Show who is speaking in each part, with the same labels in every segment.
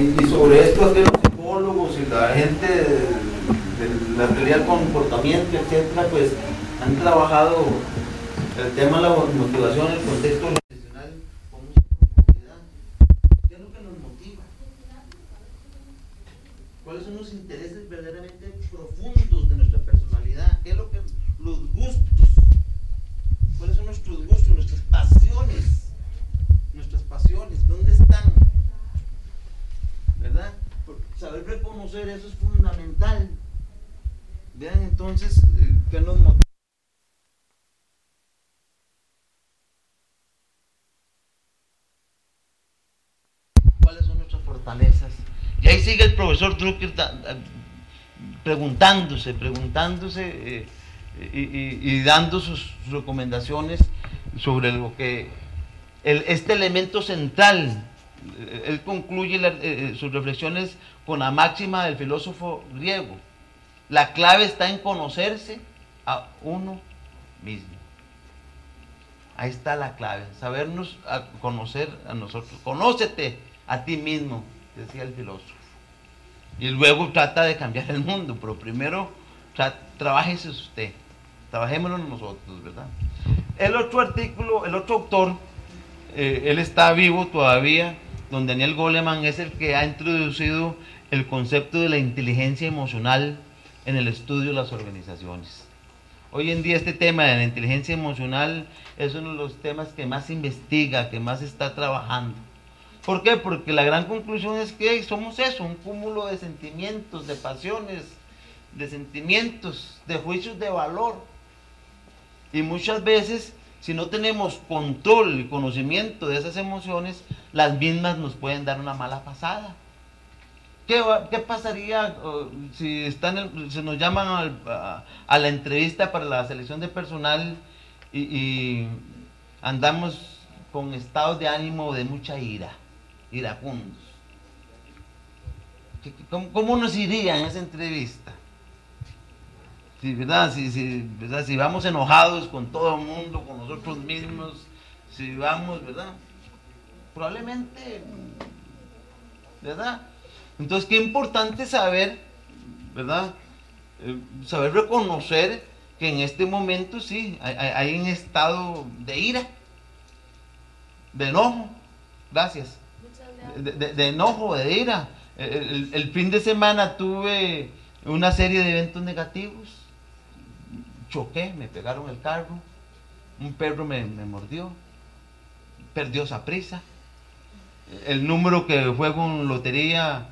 Speaker 1: Y sobre esto, aquí los psicólogos y la gente de la teoría del comportamiento, etcétera, pues han trabajado el tema de la motivación, el contexto organizacional con mucha profundidad. ¿Qué es lo que nos motiva? ¿Cuáles son los intereses verdaderamente profundos de nuestra personalidad? ¿Qué es lo que los gustos? ¿Cuáles son nuestros gustos, nuestras pasiones? Nuestras pasiones, ¿dónde están? ¿Verdad? Saber reconocer eso es fundamental. Vean entonces qué nos motiva. ¿Cuáles son nuestras fortalezas? Y ahí sigue el profesor Drucker preguntándose y dando sus recomendaciones sobre lo que este elemento central. Él concluye sus reflexiones con la máxima del filósofo griego: la clave está en conocerse a uno mismo. Ahí está la clave, sabernos conocer a nosotros. Conócete a ti mismo, decía el filósofo. Y luego trata de cambiar el mundo, pero primero trabájese usted, trabajémonos nosotros, ¿verdad? El otro artículo, el otro autor, él está vivo todavía, don Daniel Goleman, es el que ha introducido el concepto de la inteligencia emocional en el estudio de las organizaciones. Hoy en día este tema de la inteligencia emocional es uno de los temas que más se investiga, que más se está trabajando. ¿Por qué? Porque la gran conclusión es que somos eso, un cúmulo de sentimientos, de pasiones, de sentimientos, de juicios de valor. Y muchas veces, si no tenemos control y conocimiento de esas emociones, las mismas nos pueden dar una mala pasada. ¿Qué pasaría si se nos llaman a la entrevista para la selección de personal y andamos con estados de ánimo de mucha ira, iracundos? ¿Cómo nos iría en esa entrevista? ¿Verdad? ¿Verdad? Si vamos enojados con todo el mundo, con nosotros mismos, si vamos, ¿verdad? Probablemente, ¿verdad? Entonces, qué importante saber, ¿verdad? Saber reconocer que en este momento sí, hay un estado de ira, de enojo, gracias, de enojo, de ira. El fin de semana tuve una serie de eventos negativos, choqué, me pegaron el carro, un perro me mordió, perdió Saprissa, el número que juego en lotería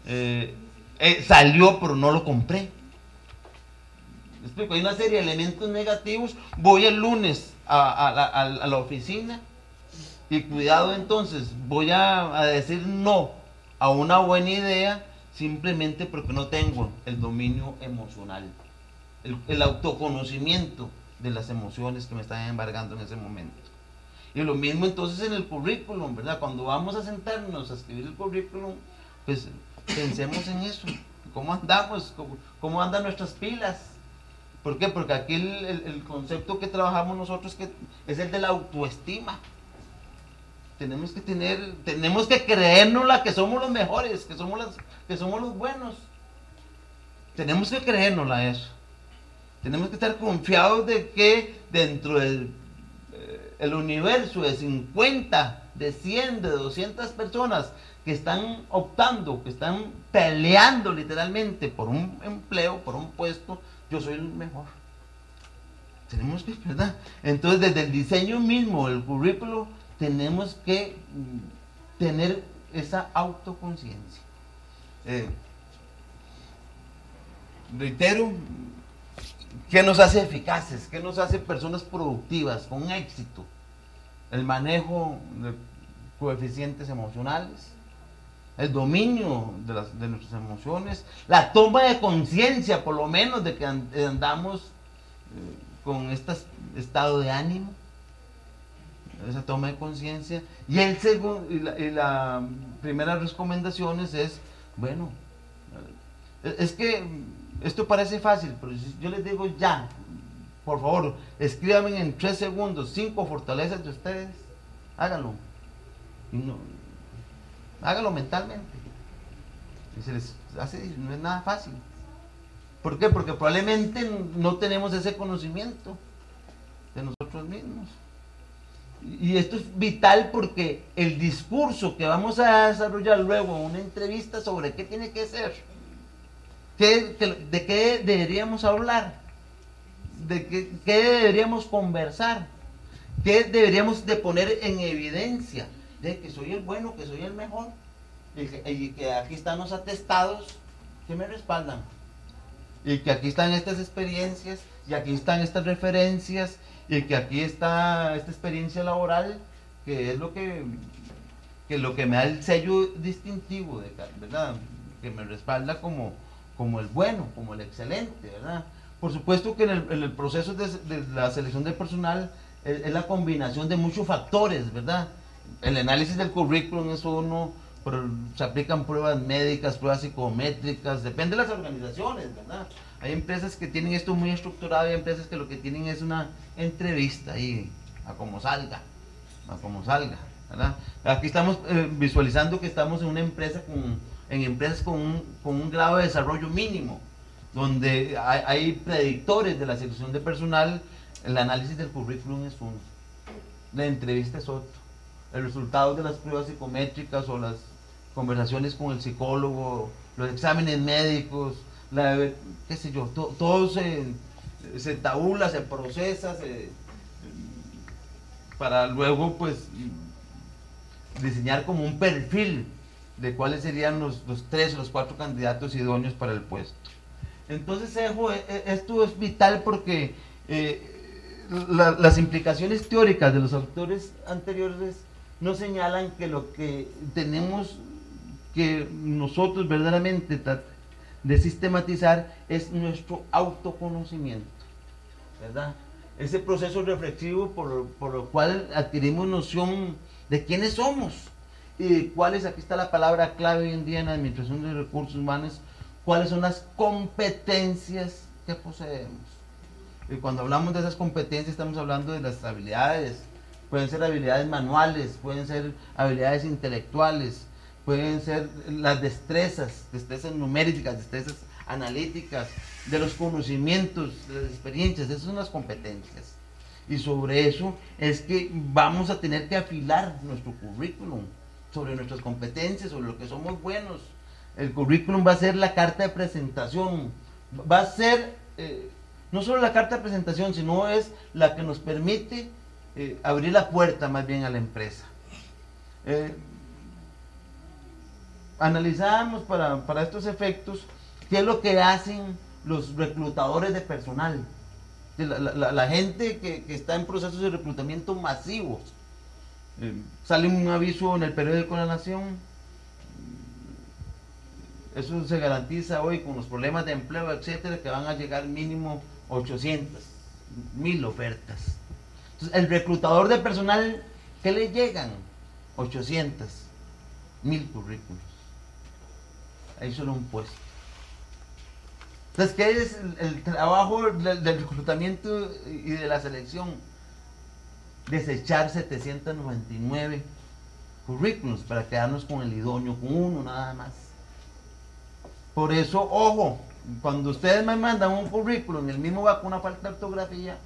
Speaker 1: salió pero no lo compré. ¿Me explico? Hay una serie de elementos negativos. Voy el lunes a la oficina y cuidado, entonces voy a decir no a una buena idea simplemente porque no tengo el dominio emocional, el autoconocimiento de las emociones que me están embargando en ese momento. Y lo mismo entonces en el currículum, ¿verdad? Cuando vamos a sentarnos a escribir el currículum, pues pensemos en eso. ¿Cómo andamos? ¿Cómo andan nuestras pilas? ¿Por qué? Porque aquí el concepto que trabajamos nosotros es el de la autoestima. Tenemos que creérnosla que somos los mejores, que somos los buenos. Tenemos que creérnosla eso. Tenemos que estar confiados de que dentro del el universo de 50, de 100, de 200 personas que están optando, que están peleando literalmente por un empleo, por un puesto, yo soy el mejor. Tenemos que, ¿verdad? Entonces, desde el diseño mismo del currículo, tenemos que tener esa autoconciencia. Reitero, ¿qué nos hace eficaces? ¿Qué nos hace personas productivas, con éxito? El manejo de coeficientes emocionales, el dominio de nuestras emociones, la toma de conciencia, por lo menos, de que andamos con este estado de ánimo, esa toma de conciencia. Y la primera recomendación es, bueno, es que esto parece fácil, pero si yo les digo ya, por favor, escríbanme en 3 segundos 5 fortalezas de ustedes, háganlo. Háganlo mentalmente. Y se les hace, no es nada fácil. ¿Por qué? Porque probablemente no tenemos ese conocimiento de nosotros mismos. Y esto es vital porque el discurso que vamos a desarrollar luego en una entrevista sobre qué tiene que ser, de qué deberíamos hablar, de qué deberíamos conversar, qué deberíamos de poner en evidencia, de que soy el bueno, que soy el mejor, y que aquí están los atestados que me respaldan, y que aquí están estas experiencias, y aquí están estas referencias, y que aquí está esta experiencia laboral, que es lo que me da el sello distintivo, ¿verdad? Que me respalda como el bueno, como el excelente, ¿verdad? Por supuesto que en el proceso de la selección del personal es la combinación de muchos factores, ¿verdad? El análisis del currículum es uno, pero se aplican pruebas médicas, pruebas psicométricas, depende de las organizaciones, ¿verdad? Hay empresas que tienen esto muy estructurado y hay empresas que lo que tienen es una entrevista ahí, a como salga, ¿verdad? Aquí estamos visualizando que estamos en una empresa en empresas con un grado de desarrollo mínimo, donde hay predictores de la selección de personal. El análisis del currículum es uno, la entrevista es otro, el resultado de las pruebas psicométricas o las conversaciones con el psicólogo, los exámenes médicos, qué sé yo, todo se tabula, se procesa, para luego pues diseñar como un perfil de cuáles serían los 3 o los 4 candidatos idóneos para el puesto. Entonces, esto es vital porque las implicaciones teóricas de los autores anteriores nos señalan que lo que tenemos que nosotros verdaderamente de sistematizar es nuestro autoconocimiento, ¿verdad? Ese proceso reflexivo por lo cual adquirimos noción de quiénes somos y cuáles, aquí está la palabra clave hoy en día en la administración de recursos humanos, cuáles son las competencias que poseemos. Y cuando hablamos de esas competencias estamos hablando de las habilidades, pueden ser habilidades manuales, pueden ser habilidades intelectuales, pueden ser las destrezas numéricas, destrezas analíticas, de los conocimientos, de las experiencias, esas son las competencias. Y sobre eso es que vamos a tener que afilar nuestro currículum, sobre nuestras competencias, sobre lo que somos buenos. El currículum va a ser la carta de presentación, va a ser no solo la carta de presentación, sino es la que nos permite abrir la puerta más bien a la empresa. Analizamos para estos efectos qué es lo que hacen los reclutadores de personal, la gente que está en procesos de reclutamiento masivo. Sale un aviso en el periódico La Nación, eso se garantiza hoy con los problemas de empleo, etcétera, que van a llegar mínimo 800, 1000 ofertas. Entonces, el reclutador de personal, ¿qué le llegan? 800, 1000 currículos. Ahí solo un puesto. Entonces, ¿qué es el trabajo del reclutamiento y de la selección? Desechar 799 currículos para quedarnos con el idóneo, con uno nada más. Por eso, ojo, cuando ustedes me mandan un currículum, el mismo va con una falta de ortografía,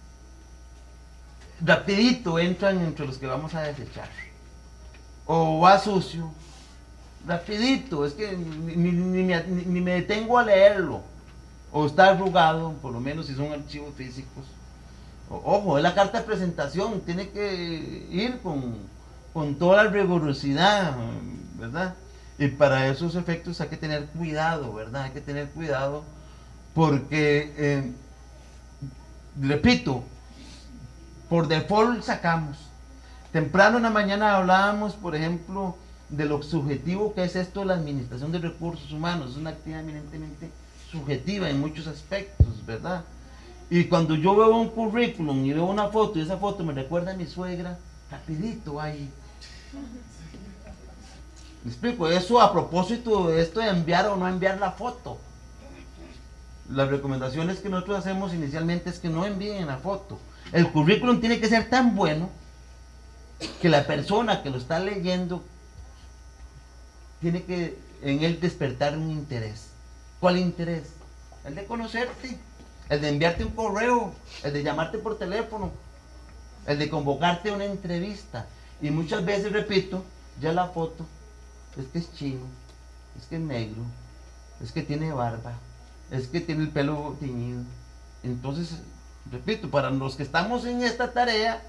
Speaker 1: rapidito entran entre los que vamos a desechar. O va sucio, rapidito, es que ni me detengo a leerlo. O está arrugado, por lo menos si son archivos físicos. Ojo, es la carta de presentación, tiene que ir con toda la rigurosidad, ¿verdad? Y para esos efectos hay que tener cuidado, ¿verdad? Hay que tener cuidado porque, repito, por default sacamos. Temprano en la mañana hablábamos, por ejemplo, de lo subjetivo que es esto de la administración de recursos humanos. Es una actividad eminentemente subjetiva en muchos aspectos, ¿verdad? Y cuando yo veo un currículum y veo una foto y esa foto me recuerda a mi suegra, rapidito ahí. ¿Me explico? Eso a propósito de esto de enviar o no enviar la foto. Las recomendaciones que nosotros hacemos inicialmente es que no envíen la foto. El currículum tiene que ser tan bueno que la persona que lo está leyendo tiene que en él despertar un interés. ¿Cuál interés? El de conocerte, el de enviarte un correo, el de llamarte por teléfono, el de convocarte a una entrevista. Y muchas veces, repito, ya la foto, es que es chino, es que es negro, es que tiene barba, es que tiene el pelo teñido. Entonces, repito, para los que estamos en esta tarea,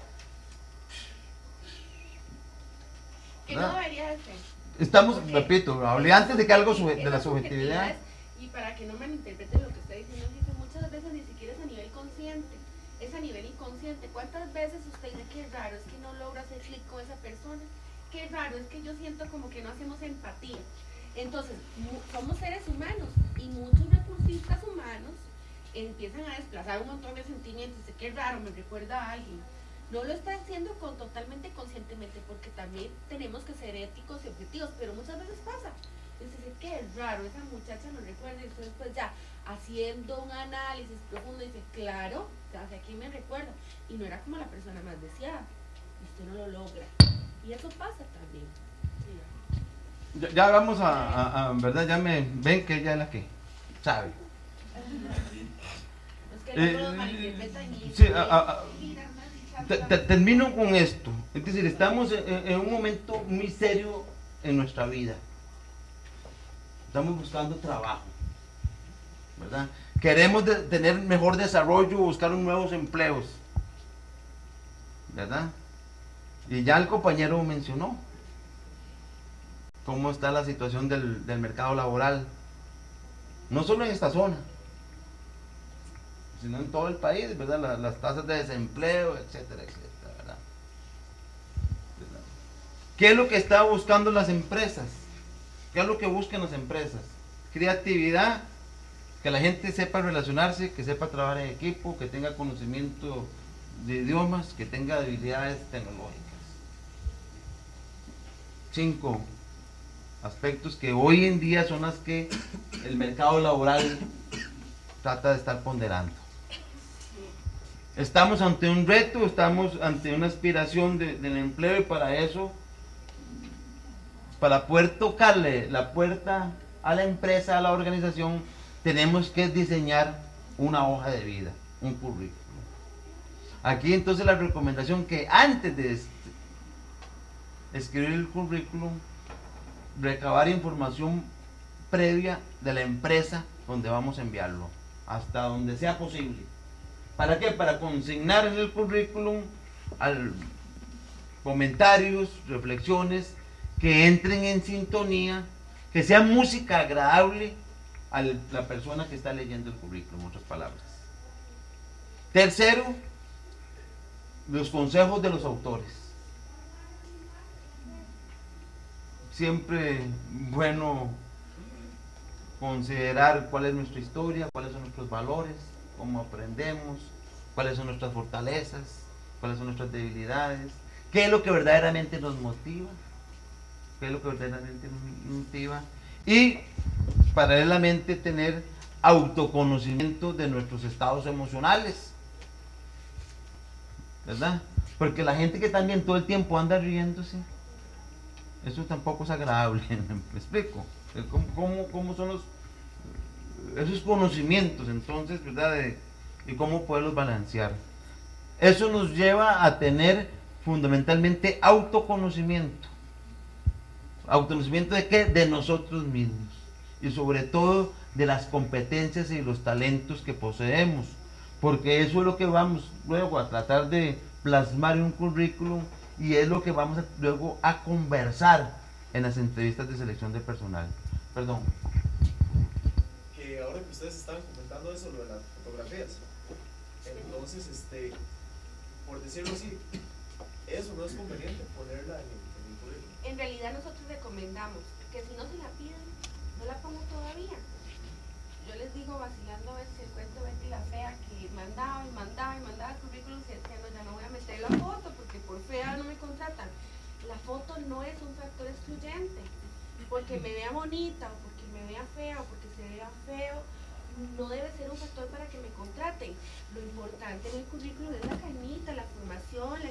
Speaker 2: que no debería de ser.
Speaker 1: estamos,
Speaker 2: Porque
Speaker 1: repito, hablé antes de que algo de la subjetividad.
Speaker 2: Y para que no malinterpreten lo que está diciendo, jefe, muchas veces ni siquiera es a nivel consciente, es a nivel inconsciente. ¿Cuántas veces usted dice qué raro es que no logra hacer clic con esa persona? Qué raro es que yo siento como que no hacemos empatía. Entonces, somos seres humanos y muchos recursistas humanos empiezan a desplazar un montón de sentimientos. Dice, qué raro, me recuerda a alguien. No lo está haciendo totalmente conscientemente, porque también tenemos que ser éticos y objetivos, pero muchas veces pasa. Dice, qué raro, esa muchacha me recuerda, y entonces pues ya, haciendo un análisis profundo, dice, claro, hacia aquí me recuerda, y no era como la persona más deseada, y usted no lo logra, y eso pasa también. Sí.
Speaker 1: Ya vamos ¿verdad? Ya me ven que ella es la que sabe.
Speaker 2: Es que no todos malinterpretan y
Speaker 1: sí, termino con esto. Es decir, estamos en un momento muy serio en nuestra vida. Estamos buscando trabajo, ¿verdad? Queremos tener mejor desarrollo, buscar nuevos empleos, ¿verdad? Y ya el compañero mencionó cómo está la situación del mercado laboral, no solo en esta zona, sino en todo el país, ¿verdad? Las tasas de desempleo, etcétera, etcétera, ¿verdad? ¿Qué es lo que están buscando las empresas? ¿Qué es lo que buscan las empresas? Creatividad, que la gente sepa relacionarse, que sepa trabajar en equipo, que tenga conocimiento de idiomas, que tenga habilidades tecnológicas. 5 aspectos que hoy en día son las que el mercado laboral trata de estar ponderando. Estamos ante un reto, estamos ante una aspiración del empleo, y para eso, para poder tocarle la puerta a la empresa, a la organización, tenemos que diseñar una hoja de vida, un currículum. Aquí entonces la recomendación que antes de escribir el currículum, recabar información previa de la empresa donde vamos a enviarlo, hasta donde sea posible. ¿Para qué? Para consignar en el currículum comentarios, reflexiones que entren en sintonía, que sea música agradable a la persona que está leyendo el currículum, en otras palabras. Tercero, los consejos de los autores. Siempre bueno considerar cuál es nuestra historia, cuáles son nuestros valores, cómo aprendemos, cuáles son nuestras fortalezas, cuáles son nuestras debilidades, qué es lo que verdaderamente nos motiva, qué es lo que verdaderamente nos motiva, y paralelamente tener autoconocimiento de nuestros estados emocionales, ¿verdad? Porque la gente que también todo el tiempo anda riéndose, eso tampoco es agradable. ¿Me explico? ¿Cómo son esos conocimientos entonces, ¿verdad? Y cómo poderlos balancear. Eso nos lleva a tener fundamentalmente autoconocimiento. ¿Autoconocimiento de qué? De nosotros mismos. Y sobre todo de las competencias y los talentos que poseemos. Porque eso es lo que vamos luego a tratar de plasmar en un currículum, y es lo que vamos luego a conversar en las entrevistas de selección de personal. Perdón.
Speaker 3: Que ahora que ustedes estaban comentando eso, lo de las fotografías, entonces, por decirlo así, eso no es conveniente ponerla en el currículum.
Speaker 2: En realidad nosotros recomendamos que si no se la piden, no la pongan todavía. Yo les digo vacilando a veces el cuento de Betty la Fea, que mandaba currículum, y decía, no, ya no voy a meter la foto porque por fea no me contratan. La foto no es un factor excluyente, porque me vea bonita o porque me vea fea o porque se vea feo, no debe ser un factor para que me contraten. Lo importante en el currículum es la cañita, la formación, la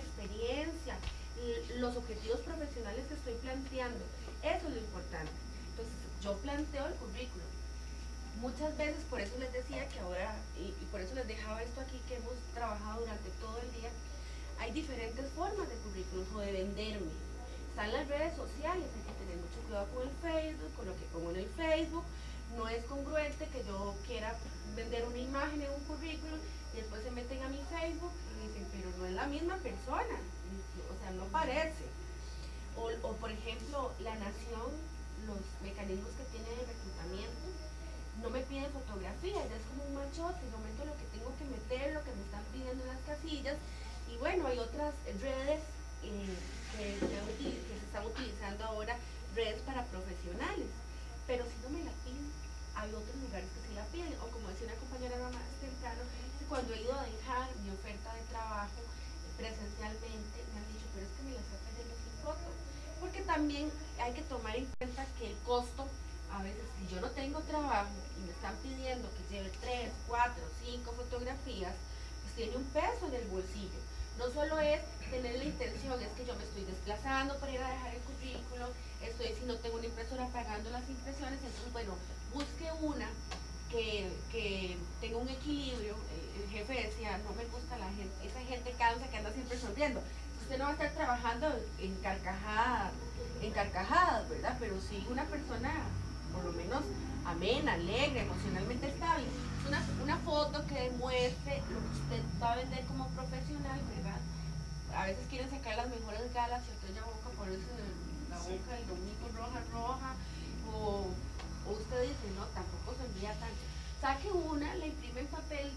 Speaker 2: experiencia, los objetivos profesionales que estoy planteando. Eso es lo importante. Entonces, yo planteo el currículum. Muchas veces, por eso les decía que ahora, y por eso les dejaba esto aquí que hemos trabajado durante todo el día, hay diferentes formas de currículum o de venderme. Están las redes sociales, hay que tener mucho cuidado con el Facebook, con lo que pongo en el Facebook. No es congruente que yo quiera vender una imagen en un currículum y después se meten a mi Facebook y dicen, pero no es la misma persona, o sea, no parece. O por ejemplo, La Nación, los mecanismos que tiene de reclutamiento, no me piden fotografía, ya es como un machote, yo meto lo que tengo que meter, lo que me están pidiendo en las casillas, y bueno, hay otras redes que se están utilizando ahora, redes para profesionales, pero si no me la piden, hay otros lugares que sí la piden, o como decía una compañera más temprano, que cuando he ido a dejar mi oferta de trabajo presencialmente, me han dicho, pero es que me la está trayendo sin foto, porque también hay que tomar en cuenta que el costo, a veces si yo no tengo trabajo y me están pidiendo que lleve 3, 4, 5 fotografías, pues tiene un peso en el bolsillo. No solo es tener la intención, es que yo me estoy desplazando para ir a dejar el currículo, si no tengo una impresora pagando las impresiones, entonces bueno, busque una que tenga un equilibrio. El jefe decía, no me gusta la gente, esa gente cansa que anda siempre sonriendo. Usted no va a estar trabajando en carcajadas, ¿verdad? Pero sí una persona por lo menos amena, alegre, emocionalmente estable. Una foto que demuestre lo que usted va a vender como profesional, ¿verdad? A veces quieren sacar las mejores galas y usted ya boca por eso la boca del domingo roja, o usted dice, no, tampoco se envía tanto. Saque una, la imprime en papel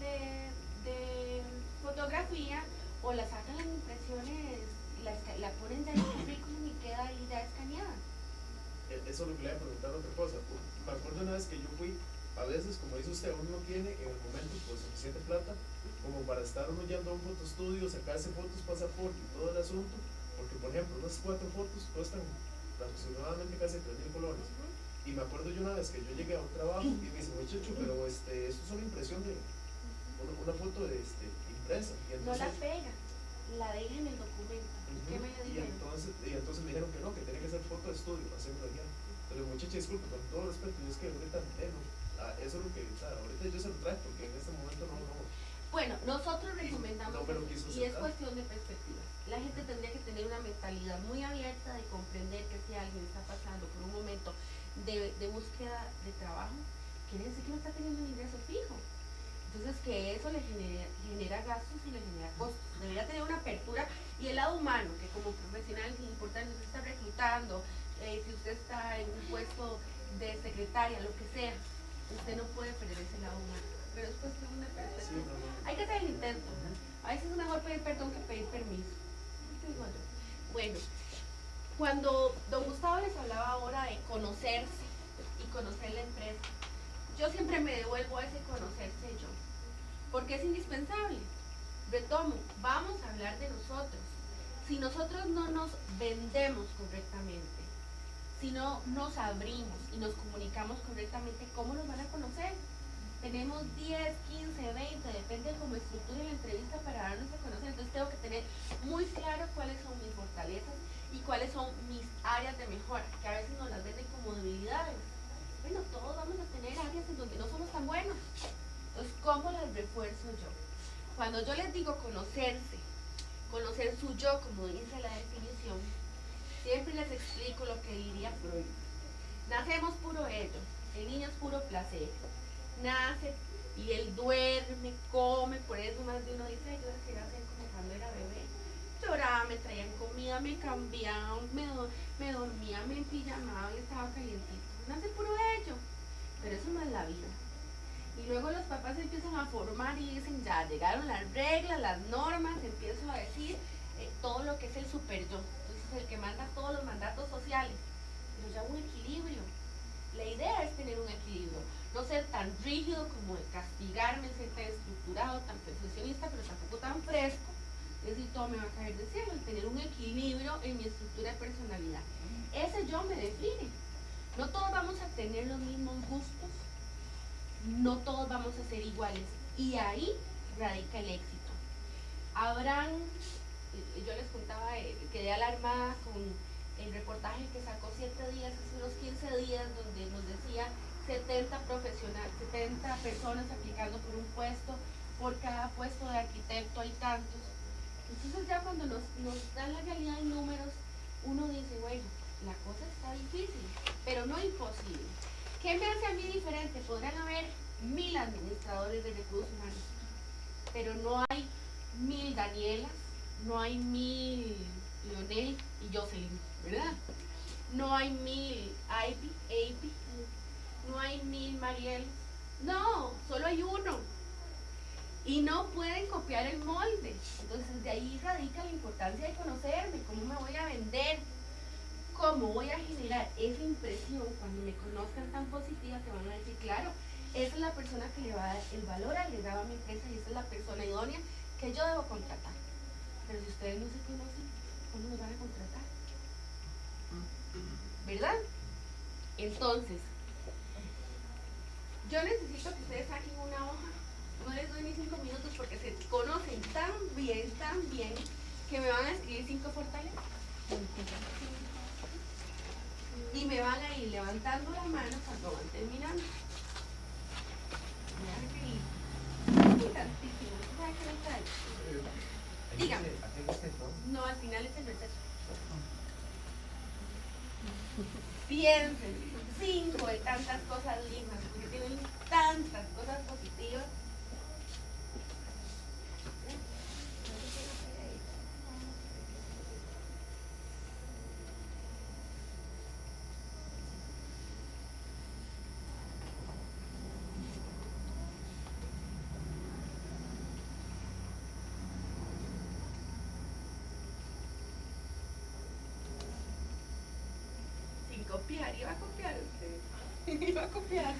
Speaker 2: de fotografía, o la sacan las impresiones, la ponen ya en el currículum y queda ahí ya escaneada.
Speaker 3: Eso es lo que le voy a preguntar otra cosa. Me acuerdo una vez que yo fui, a veces, como dice usted, uno no tiene en el momento pues suficiente plata como para estar uno yendo a un fotoestudio, sacarse fotos, pasaporte y todo el asunto, porque por ejemplo unas 4 fotos cuestan aproximadamente casi 3.000 colones. Y me acuerdo yo una vez que yo llegué a un trabajo y me dice, muchacho, pero esto es una impresión de una foto de impresa. Y entonces,
Speaker 2: no la pega, la deja en el documento. ¿Qué me dijeron?
Speaker 3: Y entonces me dijeron que tiene que ser foto de estudio, hacerlo allá. Pero muchacha, disculpe, con todo respeto, yo es que ahorita eso es lo que, ahorita yo se lo traje porque en este momento no.
Speaker 2: Bueno, nosotros recomendamos, y es
Speaker 3: aceptar.
Speaker 2: Cuestión de perspectivas. La gente tendría que tener una mentalidad muy abierta de comprender que si alguien está pasando por un momento de búsqueda de trabajo, quiere decir que no está teniendo un ingreso fijo. Entonces que eso le genera gastos y le genera costos. Debería tener una apertura, y el lado humano, que como profesional es importante. Si usted está reclutando, si usted está en un puesto de secretaria, lo que sea, usted no puede perder ese lado humano. Pero es cuestión de perspectiva. Hay que hacer el intento. A veces es mejor pedir perdón que pedir permiso. ¿Qué digo yo? Bueno, cuando don Gustavo les hablaba ahora de conocerse y conocer la empresa, yo siempre me devuelvo a ese conocerse yo, porque es indispensable. Retomo, vamos a hablar de nosotros. Si nosotros no nos vendemos correctamente, si no nos abrimos y nos comunicamos correctamente, ¿cómo nos van a conocer? Tenemos 10, 15, 20, depende de cómo estructure la entrevista para darnos a conocer. Entonces tengo que tener muy claro cuáles son mis fortalezas y cuáles son mis áreas de mejora, que a veces nos las venden como debilidades. Bueno, todos vamos a tener áreas en donde no somos tan buenos. Entonces, ¿cómo las refuerzo yo? Cuando yo les digo conocerse, conocer su yo, como dice la definición, siempre les explico lo que diría Freud. Nacemos puro ello, el niño es puro placer. Nace y él duerme, come, por eso más de uno dice, yo quería ser como cuando era bebé. Lloraba, me traían comida, me cambiaban, me dormía, me empijamaba y estaba calientito. Nace puro ello, pero eso no es la vida. Y luego los papás empiezan a formar y dicen, ya llegaron las reglas, las normas, empiezo a decir todo lo que es el super yo. Entonces el que manda todos los mandatos sociales, pero ya un equilibrio. La idea es tener un equilibrio, no ser tan rígido como de castigarme, ser tan estructurado, tan perfeccionista, pero tampoco tan fresco. Es decir, todo me va a caer del cielo, tener un equilibrio en mi estructura de personalidad. Ese yo me define. No todos vamos a tener los mismos gustos, no todos vamos a ser iguales, y ahí radica el éxito. Habrán, yo les contaba, quedé alarmada con el reportaje que sacó 7 días, hace unos 15 días, donde nos decía 70 personas aplicando por un puesto, por cada puesto de arquitecto hay tantos. Entonces ya cuando nos dan la realidad en números, uno dice, bueno, la cosa está difícil, pero no imposible. ¿Qué me hace a mí diferente? Podrán haber 1000 administradores de recursos humanos, pero no hay 1000 Danielas, no hay 1000 Leonel y Jocelyn, ¿verdad? No hay 1000 Ivy, no hay 1000 Mariel, no, solo hay uno. Y no pueden copiar el molde. Entonces de ahí radica la importancia de conocerme, cómo me voy a vender, cómo voy a generar esa impresión cuando me conozcan tan positiva que van a decir, claro, esa es la persona que le va a dar el valor agregado a mi empresa y esa es la persona idónea que yo debo contratar. Pero si ustedes no se conocen, ¿cómo nos van a contratar? ¿Verdad? Entonces, yo necesito que ustedes saquen una hoja. No les doy ni 5 minutos porque se conocen tan bien, que me van a escribir 5 fortalezas. Y me van a ir levantando la mano cuando van terminando. Dígame. No, al final es el receso. Piensen, 5 de tantas cosas lindas, porque tienen tantas cosas positivas. Copiar, iba a copiar usted. Iba a copiar.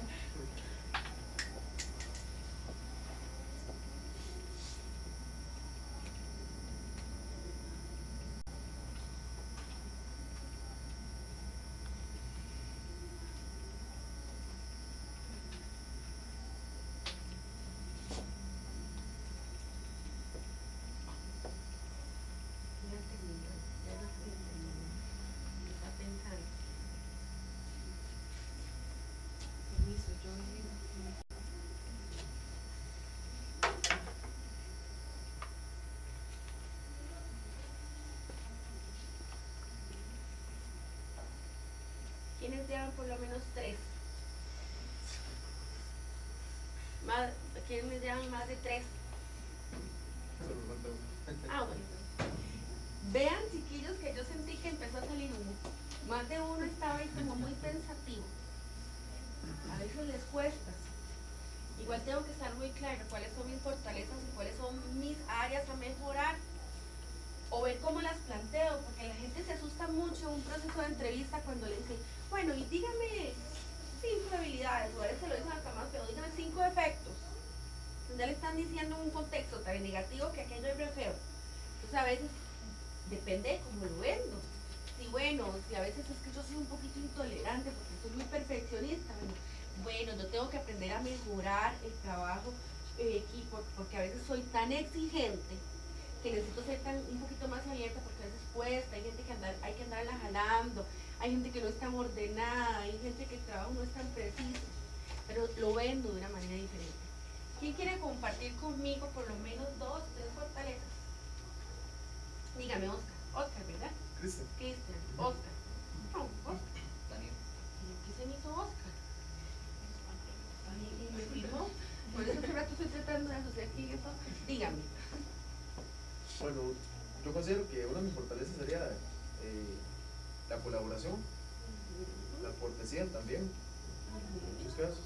Speaker 2: ¿Quiénes llevan por lo menos 3? ¿Quiénes llevan más de 3? Bueno. Vean, chiquillos, que yo sentí que empezó a salir uno. Más de uno estaba ahí como muy pensativo. A veces les cuesta. Igual tengo que estar muy claro cuáles son mis fortalezas y cuáles son mis áreas a mejorar. O ver cómo las planteo, porque la gente se asusta mucho en un proceso de entrevista cuando le dicen, bueno, y dígame 5 habilidades, o a veces lo dicen hasta más, pero dígame 5 defectos. Entonces ya le están diciendo un contexto tan negativo que aquello es re feo. Entonces a veces depende de cómo lo vendo. Si a veces es que yo soy un poquito intolerante porque soy muy perfeccionista, bueno, yo tengo que aprender a mejorar el trabajo en equipo, porque a veces soy tan exigente que necesito ser un poquito más abierta, porque a veces cuesta, hay gente que hay que andarla jalando, hay gente que no es tan ordenada, hay gente que el trabajo no es tan preciso, pero lo vendo de una manera diferente. ¿Quién quiere compartir conmigo por lo menos 2, 3 fortalezas? Dígame, Oscar, ¿verdad? Cristian, Oscar. No, Oscar. ¿Qué se me hizo Oscar? Y me fijó, por eso hace rato estoy tratando de asociar quién es Oscar. Dígame.
Speaker 3: Bueno, yo considero que una de mis fortalezas sería la colaboración, la cortesía también, en muchos casos,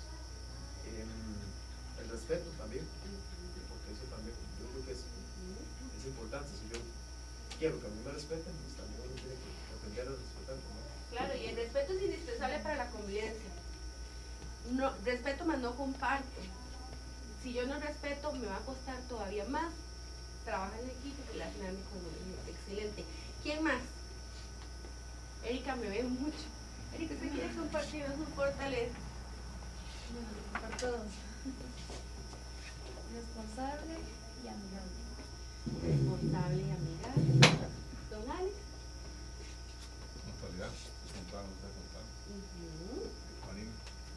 Speaker 3: el respeto también, porque eso también yo creo que es importante. Si yo quiero que a mí me respeten, pues también uno tiene que aprender a respetar, ¿no?
Speaker 2: Claro, y el respeto es indispensable para la convivencia. No, respeto más no comparto. Si yo no respeto, me va a costar todavía más trabajar en equipo y relacionarme con los demás. Excelente. ¿Quién más? Erika me ve mucho. Erika, ¿usted quiere compartir su fortaleza?
Speaker 4: Bueno, por todos. Responsable y amigable.
Speaker 2: Responsable y amigable. Don Alex.
Speaker 5: contabilidad, es contable, usted es contable. Marina.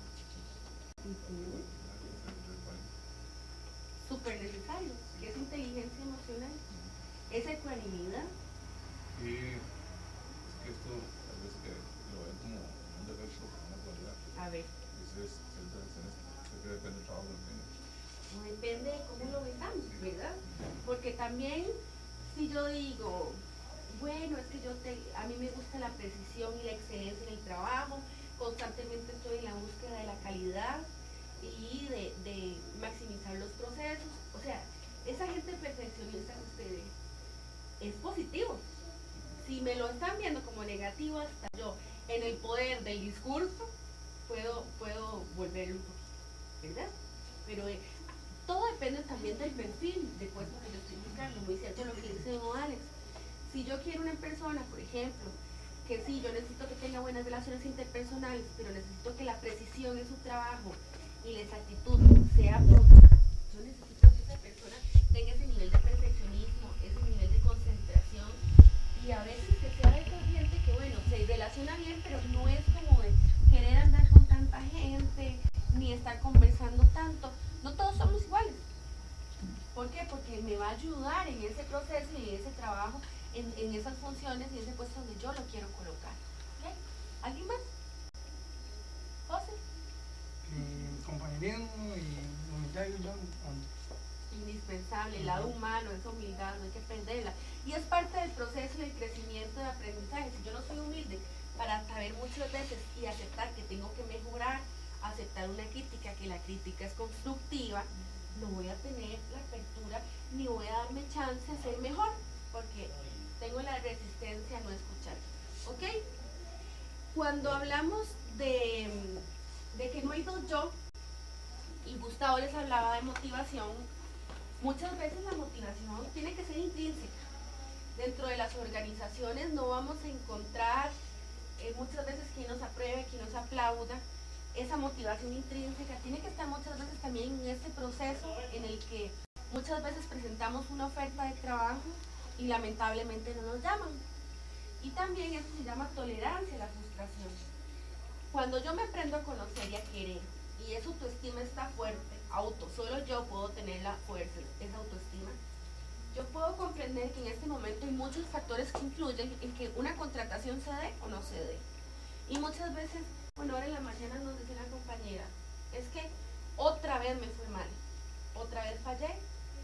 Speaker 2: Súper necesario, que es inteligencia emocional, es ecuanimidad.
Speaker 5: Y es que esto, a veces que lo ven como un defecto, como una cualidad.
Speaker 2: A ver,
Speaker 5: Eso es que depende del trabajo que tenga.
Speaker 2: no depende de cómo lo veamos, ¿verdad? Porque también, si yo digo, bueno, es que a mí me gusta la precisión y la excelencia en el trabajo, constantemente estoy en la búsqueda de la calidad y de maximizar los procesos, o sea, esa gente perfeccionista que ustedes es positivo. Si me lo están viendo como negativo, hasta yo en el poder del discurso puedo volverlo un poquito, ¿verdad? Pero todo depende también del perfil de puesto que yo estoy buscando, muy cierto lo que dice don Alex. Si yo quiero una persona, por ejemplo, que sí, yo necesito que tenga buenas relaciones interpersonales, pero necesito que la precisión en su trabajo y la exactitud sea propia, yo necesito que esa persona tenga ese nivel de perfeccionismo, ese nivel de concentración, y a veces que sea de esa gente que, bueno, se relaciona bien, pero no es como de querer andar con tanta gente, ni estar conversando tanto. No todos somos iguales. ¿Por qué? Porque me va a ayudar en ese proceso y en ese trabajo, en esas funciones y ese puesto donde yo lo quiero colocar. ¿Okay? ¿Alguien más? ¿José?
Speaker 6: Compañerismo y humildad, yo
Speaker 2: Indispensable, el lado humano, esa humildad, no hay que perderla. Y es parte del proceso del crecimiento de aprendizaje. Si yo no soy humilde para saber muchas veces y aceptar que tengo que mejorar, aceptar una crítica, que la crítica es constructiva, no voy a tener la apertura ni voy a darme chance a ser mejor, porque tengo la resistencia a no escuchar. ¿Ok? Cuando hablamos de que no hay dos yo, y Gustavo les hablaba de motivación, muchas veces la motivación tiene que ser intrínseca. Dentro de las organizaciones no vamos a encontrar muchas veces quien nos apruebe, quien nos aplauda. Esa motivación intrínseca tiene que estar muchas veces también en este proceso en el que muchas veces presentamos una oferta de trabajo y lamentablemente no nos llaman. Y también eso se llama tolerancia a la frustración. Cuando yo me aprendo a conocer y a querer, y esa autoestima está fuerte, solo yo puedo tener la fuerza, esa autoestima, yo puedo comprender que en este momento hay muchos factores que influyen en que una contratación se dé o no se dé. Y muchas veces, bueno, ahora en la mañana nos dice la compañera, es que otra vez me fue mal, otra vez fallé.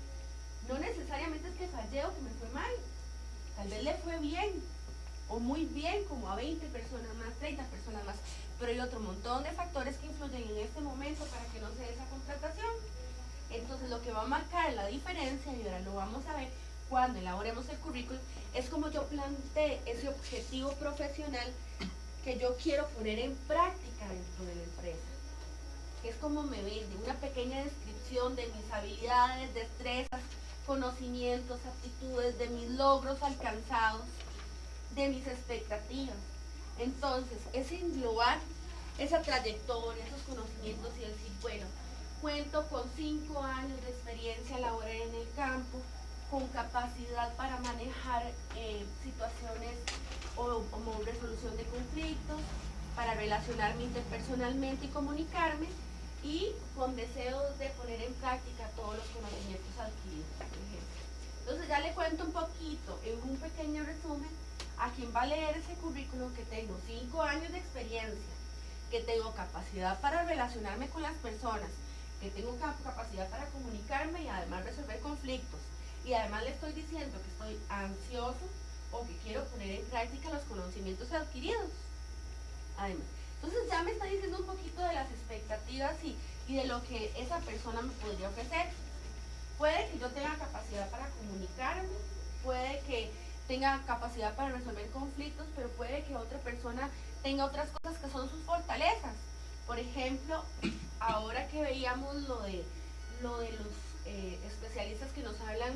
Speaker 2: No necesariamente es que fallé o que me fue mal, tal vez le fue bien, o muy bien, como a 20 personas más, 30 personas más, pero hay otro montón de factores que influyen en este momento para que no se dé esa contratación. Entonces lo que va a marcar la diferencia, y ahora lo vamos a ver cuando elaboremos el currículum, es como yo planteé ese objetivo profesional que yo quiero poner en práctica dentro de la empresa. Es como me vende, una pequeña descripción de mis habilidades, destrezas, conocimientos, aptitudes, de mis logros alcanzados, de mis expectativas. Entonces, es englobar esa trayectoria, esos conocimientos y decir, bueno, cuento con 5 años de experiencia laboral en el campo, con capacidad para manejar situaciones o resolución de conflictos, para relacionarme interpersonalmente y comunicarme, y con deseos de poner en práctica todos los conocimientos adquiridos, por ejemplo. Entonces ya le cuento un poquito, en un pequeño resumen, a quien va a leer ese currículum, que tengo 5 años de experiencia, que tengo capacidad para relacionarme con las personas, que tengo capacidad para comunicarme y además resolver conflictos. Y además le estoy diciendo que estoy ansioso o que quiero poner en práctica los conocimientos adquiridos. Además, entonces ya me está diciendo un poquito de las expectativas y de lo que esa persona me podría ofrecer. Puede que yo tenga capacidad para comunicarme, puede que tenga capacidad para resolver conflictos, pero puede que otra persona tenga otras cosas que son sus fortalezas. Por ejemplo, ahora que veíamos lo de los especialistas que nos hablan,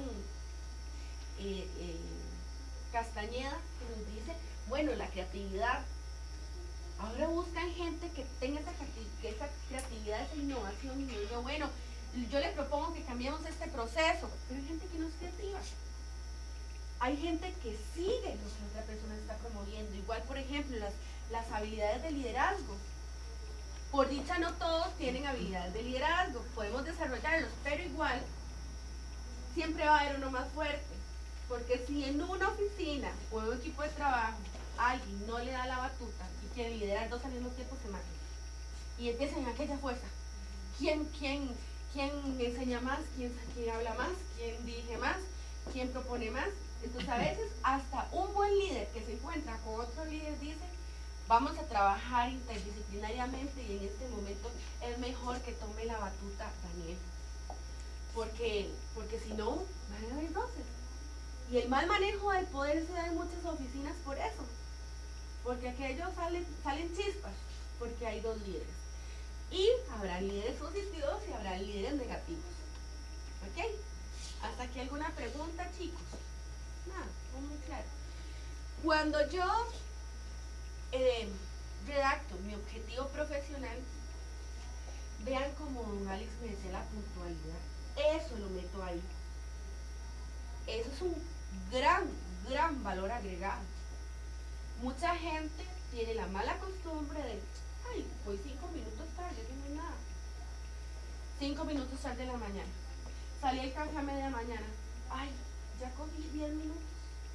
Speaker 2: Castañeda, que nos dice, bueno, la creatividad. Ahora buscan gente que tenga esa creatividad, esa innovación, y yo digo, bueno, yo le propongo que cambiemos este proceso, pero hay gente que no es creativa. hay gente que sigue lo que otra persona está promoviendo. Igual, por ejemplo, las habilidades de liderazgo. Por dicha, no todos tienen habilidades de liderazgo, podemos desarrollarlos, pero igual siempre va a haber uno más fuerte. Porque si en una oficina o en un equipo de trabajo alguien no le da la batuta y quiere liderar dos al mismo tiempo, se mata. Y empiezan aquella fuerza. ¿Quién enseña más? ¿Quién habla más? ¿Quién dirige más? ¿Quién propone más? Entonces a veces hasta un buen líder que se encuentra con otro líder dice, vamos a trabajar interdisciplinariamente y en este momento es mejor que tome la batuta Daniel. Porque si no, van a haber roces. Y el mal manejo del poder se da en muchas oficinas por eso. Porque aquellos salen chispas, porque hay dos líderes. Y habrá líderes positivos y habrá líderes negativos. ¿Ok? ¿Hasta aquí alguna pregunta, chicos? Nada, muy claro. Cuando yo redacto mi objetivo profesional, vean como don Alex me decía la puntualidad. Eso lo meto ahí. Eso es un gran valor agregado. Mucha gente tiene la mala costumbre de, ay, voy 5 minutos tarde, que no hay nada. 5 minutos tarde de la mañana. Salí el café a media mañana. Ay, ya cogí 10 minutos.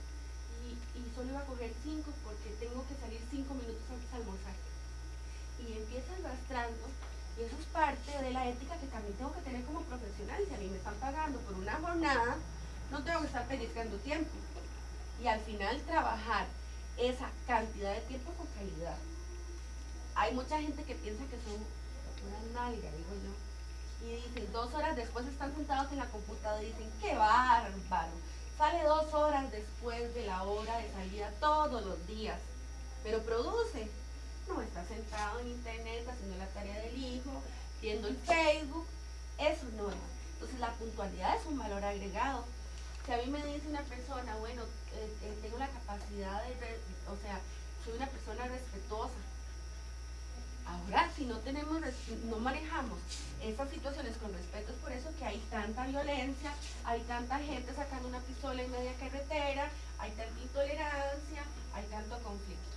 Speaker 2: Y solo iba a coger 5 porque tengo que salir 5 minutos antes de almorzar. Y empieza arrastrando. Y eso es parte de la ética que también tengo que tener como profesional. Si a mí me están pagando por una jornada, no tengo que estar pellizcando tiempo. Y al final trabajar esa cantidad de tiempo con calidad. Hay mucha gente que piensa que son una nalga, digo yo. Y dicen, 2 horas después están sentados en la computadora y dicen, ¡qué bárbaro! Sale 2 horas después de la hora de salida todos los días. Pero produce. No, está sentado en internet haciendo la tarea del hijo, viendo el Facebook. Eso no es. Entonces la puntualidad es un valor agregado. Si a mí me dice una persona, bueno, tengo la capacidad o sea, soy una persona respetuosa. Ahora, si no manejamos esas situaciones con respeto, es por eso que hay tanta violencia, hay tanta gente sacando una pistola en media carretera, hay tanta intolerancia, hay tanto conflicto.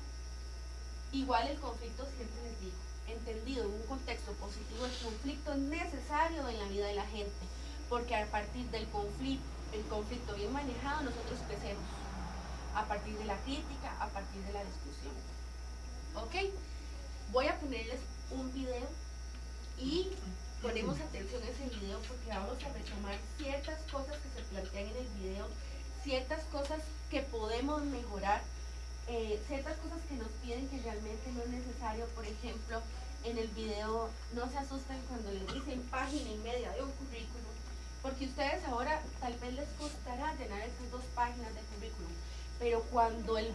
Speaker 2: Igual el conflicto, siempre les digo, entendido en un contexto positivo, el conflicto es necesario en la vida de la gente, porque a partir del conflicto bien manejado, nosotros crecemos. A partir de la crítica, a partir de la discusión. ¿Ok? Voy a ponerles un video y ponemos atención a ese video porque vamos a retomar ciertas cosas que se plantean en el video, ciertas cosas que podemos mejorar, ciertas cosas que nos piden que realmente no es necesario. Por ejemplo, en el video no se asusten cuando les dicen página y media de un currículum, porque ustedes ahora tal vez les costará llenar esas 2 páginas de currículum, pero cuando el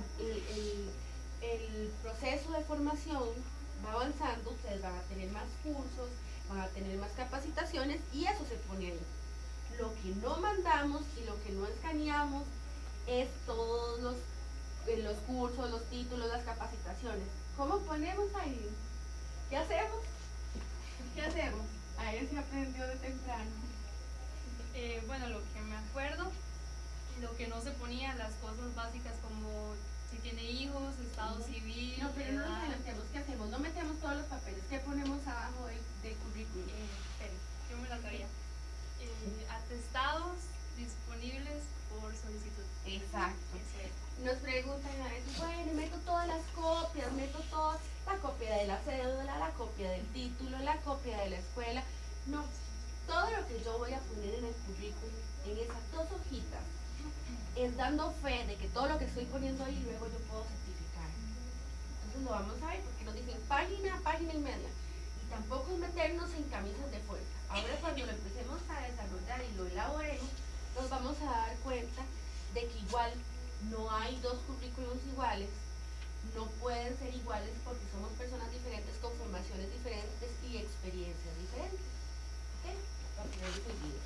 Speaker 2: proceso de formación va avanzando, ustedes van a tener más cursos, van a tener más capacitaciones y eso se pone ahí. Lo que no mandamos y lo que no escaneamos es todos los cursos, los títulos, las capacitaciones. ¿Cómo ponemos ahí? ¿Qué hacemos? ¿Qué hacemos? Ahí se aprendió de temprano.
Speaker 4: Bueno, lo que me acuerdo, lo que no se ponía, las cosas básicas como si tiene hijos, estado civil.
Speaker 2: No, pero no nos adelantemos. ¿Qué hacemos? No metemos todos los papeles. ¿Qué ponemos abajo del currículum?
Speaker 4: Espere, yo me la traía. Atestados disponibles por solicitud.
Speaker 2: Exacto.
Speaker 4: Eso es.
Speaker 2: Nos preguntan a veces, bueno, meto todas las copias, meto toda la copia de la cédula, la copia del título, la copia de la escuela. No, todo lo que yo voy a poner en el currículum, en esas 2 hojitas, es dando fe de que todo lo que estoy poniendo ahí luego yo puedo certificar. Entonces lo vamos a ver porque nos dicen página y media. Y tampoco es meternos en camisas de fuerza. Ahora cuando lo empecemos a desarrollar y lo elaboremos, nos vamos a dar cuenta de que igual no hay 2 currículums iguales, no pueden ser iguales porque somos personas diferentes con formaciones diferentes y experiencias diferentes. ¿Ok? Para que vean el video.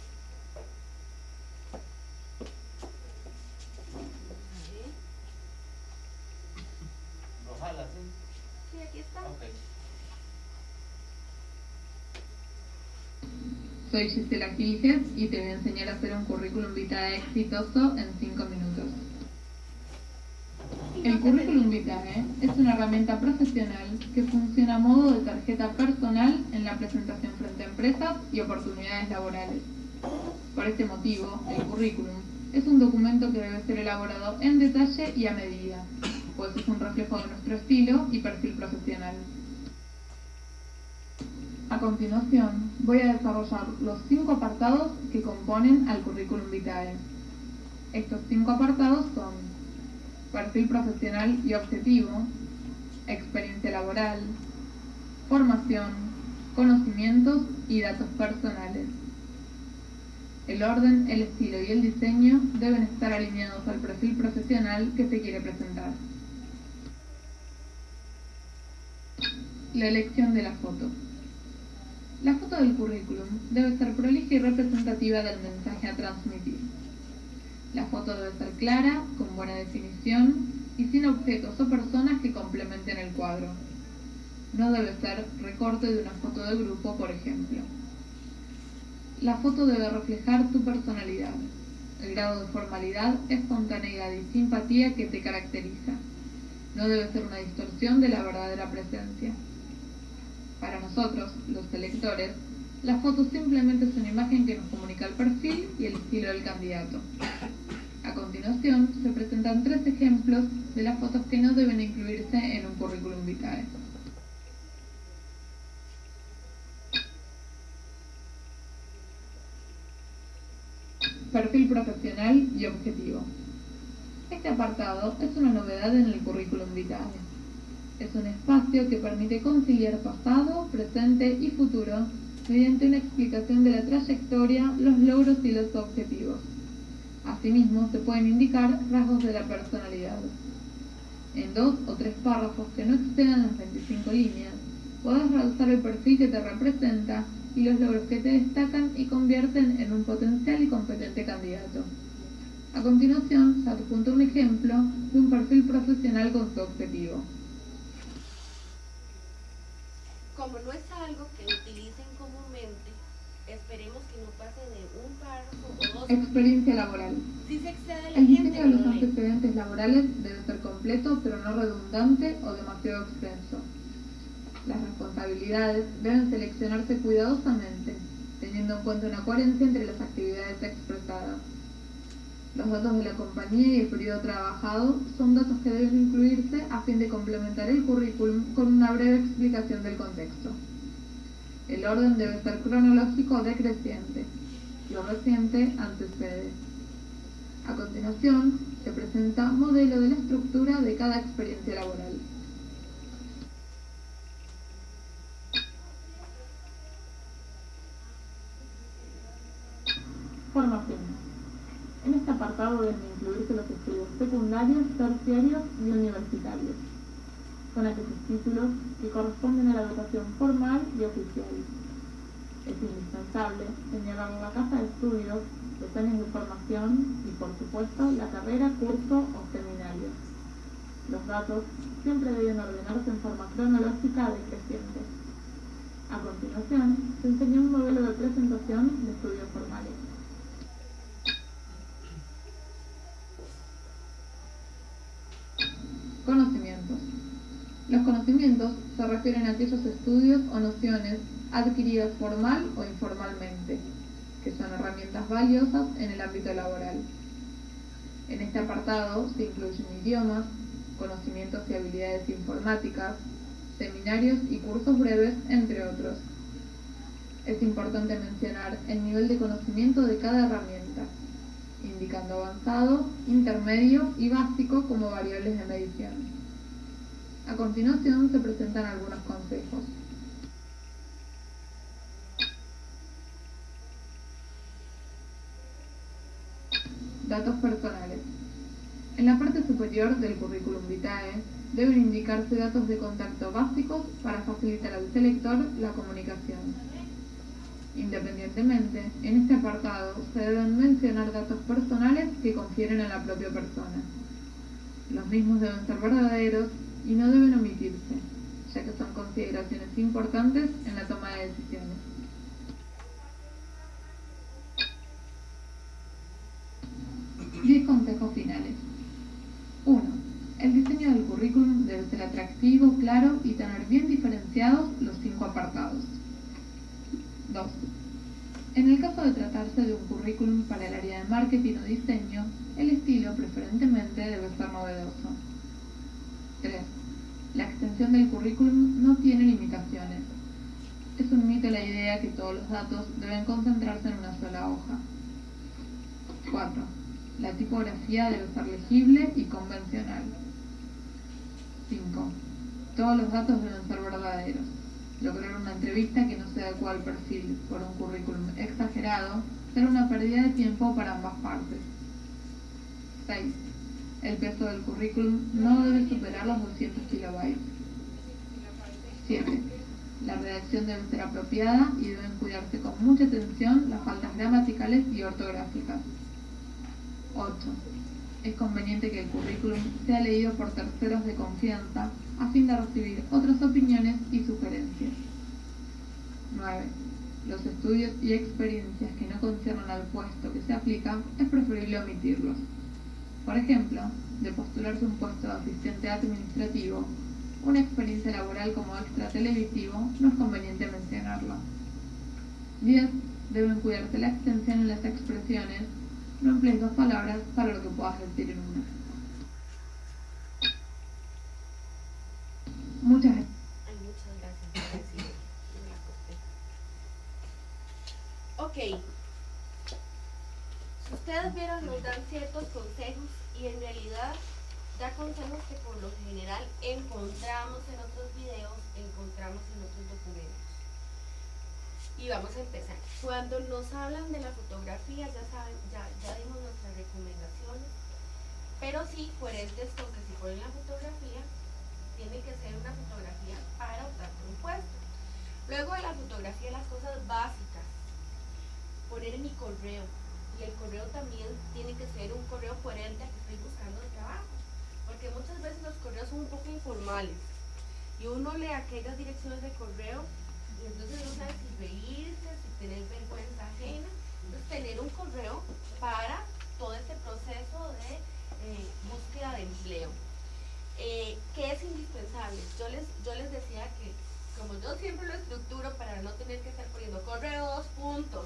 Speaker 1: ¿Lo jalas, sí?
Speaker 2: Sí, aquí está.
Speaker 1: Ok.
Speaker 7: Soy Gisela Gilges y te voy a enseñar a hacer un currículum vitae exitoso en 5 minutos. El currículum vitae es una herramienta profesional que funciona a modo de tarjeta personal en la presentación frente a empresas y oportunidades laborales. Por este motivo, el currículum es un documento que debe ser elaborado en detalle y a medida, pues es un reflejo de nuestro estilo y perfil profesional. A continuación, voy a desarrollar los 5 apartados que componen al currículum vitae. Estos 5 apartados son: perfil profesional y objetivo, experiencia laboral, formación, conocimientos y datos personales. El orden, el estilo y el diseño deben estar alineados al perfil profesional que se quiere presentar. La elección de la foto. La foto del currículum debe ser prolija y representativa del mensaje a transmitir. La foto debe ser clara, con buena definición y sin objetos o personas que complementen el cuadro. No debe ser recorte de una foto de grupo, por ejemplo. La foto debe reflejar tu personalidad, el grado de formalidad, espontaneidad y simpatía que te caracteriza. No debe ser una distorsión de la verdadera presencia. Para nosotros, los selectores, la foto simplemente es una imagen que nos comunica el perfil y el estilo del candidato. A continuación, se presentan 3 ejemplos de las fotos que no deben incluirse en un currículum vitae. Perfil profesional y objetivo. Este apartado es una novedad en el currículum vitae. Es un espacio que permite conciliar pasado, presente y futuro mediante una explicación de la trayectoria, los logros y los objetivos. Asimismo, se pueden indicar rasgos de la personalidad. En 2 o 3 párrafos que no excedan las 25 líneas, podés realzar el perfil que te representa y los logros que te destacan y convierten en un potencial y competente candidato. A continuación, se adjunta un ejemplo de un perfil profesional con su objetivo.
Speaker 2: Como no es algo que utilicen comúnmente, esperemos que no pase de un párrafo o 2.
Speaker 7: Experiencia laboral.
Speaker 2: Si se excede la
Speaker 7: El
Speaker 2: gente,
Speaker 7: diseño de los
Speaker 2: no lee.
Speaker 7: antecedentes laborales debe ser completo, pero no redundante o demasiado extenso. Las responsabilidades deben seleccionarse cuidadosamente, teniendo en cuenta una coherencia entre las actividades expresadas. Los datos de la compañía y el periodo trabajado son datos que deben incluirse a fin de complementar el currículum con una breve explicación del contexto. El orden debe ser cronológico o decreciente. Lo reciente antecede. A continuación, se presenta modelo de la estructura de cada experiencia laboral. Formación. En este apartado deben incluirse los estudios secundarios, terciarios y universitarios. Son aquellos títulos que corresponden a la educación formal y oficial. Es indispensable señalar la casa de estudios, los años de formación y, por supuesto, la carrera, curso o seminario. Los datos siempre deben ordenarse en forma cronológica decreciente. A continuación, se enseña un modelo de presentación de estudios formales. Conocimientos. Los conocimientos se refieren a aquellos estudios o nociones adquiridas formal o informalmente, que son herramientas valiosas en el ámbito laboral. En este apartado se incluyen idiomas, conocimientos y habilidades informáticas, seminarios y cursos breves, entre otros. Es importante mencionar el nivel de conocimiento de cada herramienta, indicando avanzado, intermedio y básico como variables de medición. A continuación se presentan algunos consejos. Datos personales. En la parte superior del currículum vitae deben indicarse datos de contacto básicos para facilitar al selector la comunicación. Independientemente, en este apartado se deben mencionar datos personales que confieren a la propia persona. Los mismos deben ser verdaderos y no deben omitirse, ya que son consideraciones importantes en la toma de decisiones. Consejos finales. 1. El diseño debe ser atractivo, claro y tener bien diferenciados los 5 apartados. 2. En el caso de tratarse de un currículum para el área de marketing o diseño, el estilo preferentemente debe ser novedoso. 3. La extensión del currículum no tiene limitaciones. Es un mito la idea que todos los datos deben concentrarse en una sola hoja. 4. La tipografía debe ser legible y convencional. 5. Todos los datos deben ser verdaderos. Lograr una entrevista que no se adecua al perfil por un currículum exagerado será una pérdida de tiempo para ambas partes. 6. El peso del currículum no debe superar los 200 kilobytes. 7. La redacción debe ser apropiada y deben cuidarse con mucha atención las faltas gramaticales y ortográficas. 8. Es conveniente que el currículum sea leído por terceros de confianza a fin de recibir otras opiniones y sugerencias. 9. Los estudios y experiencias que no conciernan al puesto que se aplica es preferible omitirlos. Por ejemplo, de postularse un puesto de asistente administrativo, una experiencia laboral como extra televisivo no es conveniente mencionarla. 10. Deben cuidarse la extensión en las expresiones. No emplees 2 palabras para lo que puedas decir en una. Muchas gracias.
Speaker 2: Muchas gracias. Sí, me la corté. Ok. Si ustedes vieron, nos dan ciertos consejos y en realidad da consejos que por lo general encontramos en otros videos, encontramos en otros documentos. Y vamos a empezar. Cuando nos hablan de la fotografía, ya saben, ya dimos nuestras recomendaciones, pero sí coherentes con que si ponen la fotografía, tiene que ser una fotografía para optar por un puesto. Luego de la fotografía, las cosas básicas. Poner mi correo. Y el correo también tiene que ser un correo coherente a que estoy buscando de trabajo. Porque muchas veces los correos son un poco informales. Y uno lee aquellas direcciones de correo y entonces no sabe si reírse, si tener vergüenza ajena. Entonces tener un correo para todo este proceso de búsqueda de empleo. ¿Qué es indispensable? Yo les decía que como yo siempre lo estructuro para no tener que estar poniendo correo 2 puntos,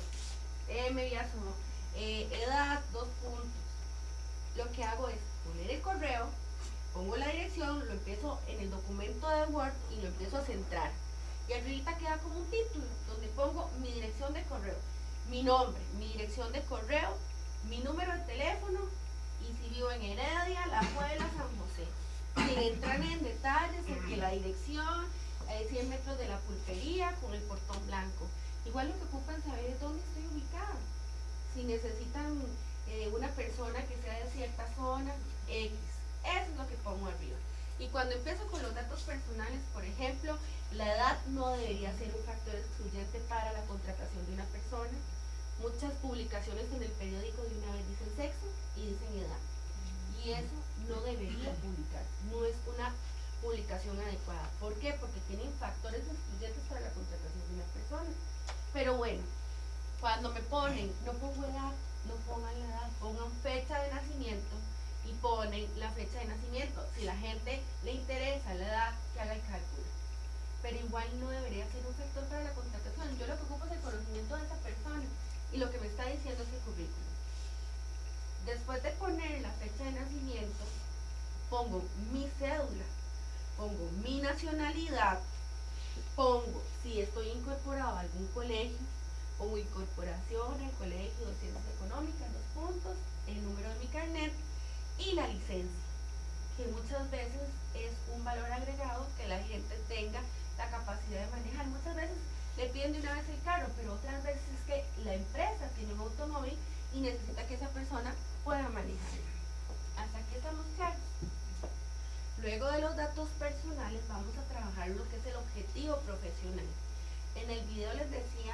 Speaker 2: edad 2 puntos, lo que hago es poner el correo, pongo la dirección, lo empiezo en el documento de Word y lo empiezo a centrar. Y arriba queda como un título donde pongo mi dirección de correo, mi nombre, mi dirección de correo, mi número de teléfono y si vivo en Heredia, La Puebla, San José. Sin entrar en detalles, en que la dirección, 100 metros de la pulpería con el portón blanco. Igual lo que ocupan saber es dónde estoy ubicada. Si necesitan una persona que sea de cierta zona, X. Eso es lo que pongo arriba. Y cuando empiezo con los datos personales, por ejemplo, la edad no debería ser un factor excluyente para la contratación de una persona. Muchas publicaciones en el periódico de una vez dicen sexo y dicen edad. Y eso no debería publicar. No es una publicación adecuada. ¿Por qué? Porque tienen factores excluyentes para la contratación de una persona. Pero bueno, cuando me ponen, no pongo edad, no pongan la edad, pongan fecha de nacimiento y ponen la fecha de nacimiento. Si la gente le interesa la edad, que haga el cálculo. Pero igual no debería ser un factor para la contratación. Yo lo que ocupo es el conocimiento de esa persona y lo que me está diciendo es el currículum. Después de poner la fecha de nacimiento, pongo mi cédula, pongo mi nacionalidad, pongo si estoy incorporado a algún colegio, pongo incorporación al colegio de ciencias económicas, 2 puntos, el número de mi carnet y la licencia, que muchas veces es un valor agregado que la gente tenga la capacidad de manejar. Muchas veces le piden de una vez el carro, pero otras veces es que la empresa tiene un automóvil y necesita que esa persona pueda manejar. Hasta aquí estamos claros. Luego de los datos personales vamos a trabajar lo que es el objetivo profesional. En el video les decía,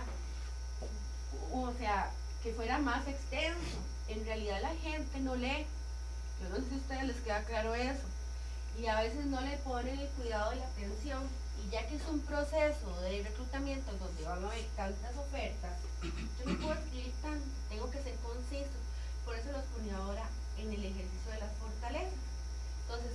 Speaker 2: o sea, que fuera más extenso. En realidad la gente no lee. Yo no sé si a ustedes les queda claro eso. Y a veces no le ponen el cuidado y la atención. Y ya que es un proceso de reclutamiento en donde van a haber tantas ofertas, yo no puedo escribir tanto, tengo que ser conciso. Por eso los ponía ahora en el ejercicio de las fortalezas. Entonces,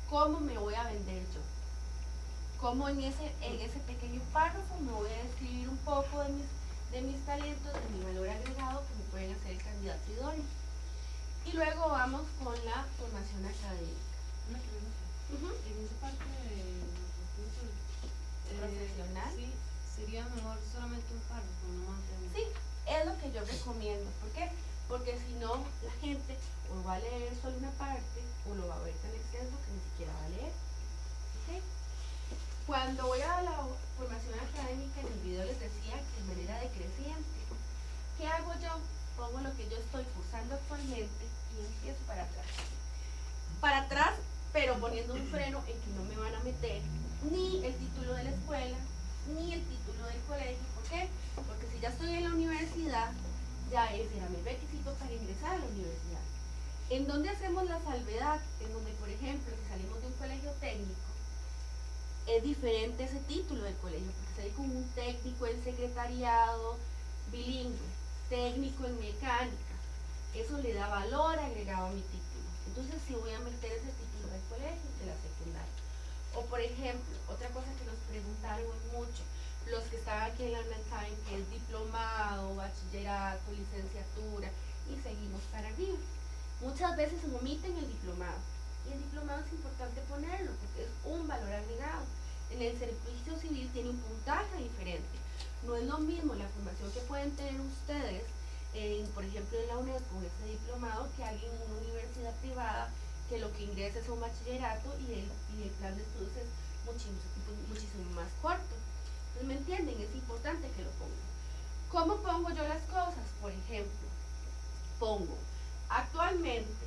Speaker 2: cómo me voy a vender yo. Cómo en ese pequeño párrafo me voy a describir un poco de mis talentos, de mi valor agregado que me pueden hacer el candidato idóneo. Y luego vamos con la formación académica.
Speaker 8: Una pregunta. En esa parte de
Speaker 2: profesional.
Speaker 8: Sí, sería mejor solamente un párrafo, no más de uno.
Speaker 2: Sí, es lo que yo recomiendo. ¿Por qué? Porque si no, la gente o va a leer solo una parte o lo va a ver tan extenso que ni siquiera va a leer. ¿Okay? Cuando voy a la formación académica, en el video les decía que de manera decreciente. ¿Qué hago yo? Pongo lo que yo estoy cursando actualmente y empiezo para atrás. Para atrás, pero poniendo un freno en que no me van a meter ni el título de la escuela, ni el título del colegio. ¿Por qué? Porque si ya estoy en la universidad, ya ese era mi requisito para ingresar a la universidad. ¿En dónde hacemos la salvedad? En donde, por ejemplo, si salimos de un colegio técnico, es diferente ese título del colegio, porque salí con un técnico en secretariado, bilingüe, técnico en mecánica. Eso le da valor agregado a mi título. Entonces, si voy a meter ese título del colegio, de la secundaria. O, por ejemplo, otra cosa que nos preguntaron mucho, los que están aquí en la UNAM saben que es diplomado, bachillerato, licenciatura, y seguimos para arriba. Muchas veces se omiten el diplomado. Y el diplomado es importante ponerlo porque es un valor agregado. En el servicio civil tiene un puntaje diferente. No es lo mismo la formación que pueden tener ustedes, por ejemplo en la UNED con ese diplomado, que alguien en una universidad privada que lo que ingresa es un bachillerato y el plan de estudios es muchísimo más corto. Entonces, ¿me entienden? Es importante que lo pongan. ¿Cómo pongo yo las cosas? Por ejemplo, pongo actualmente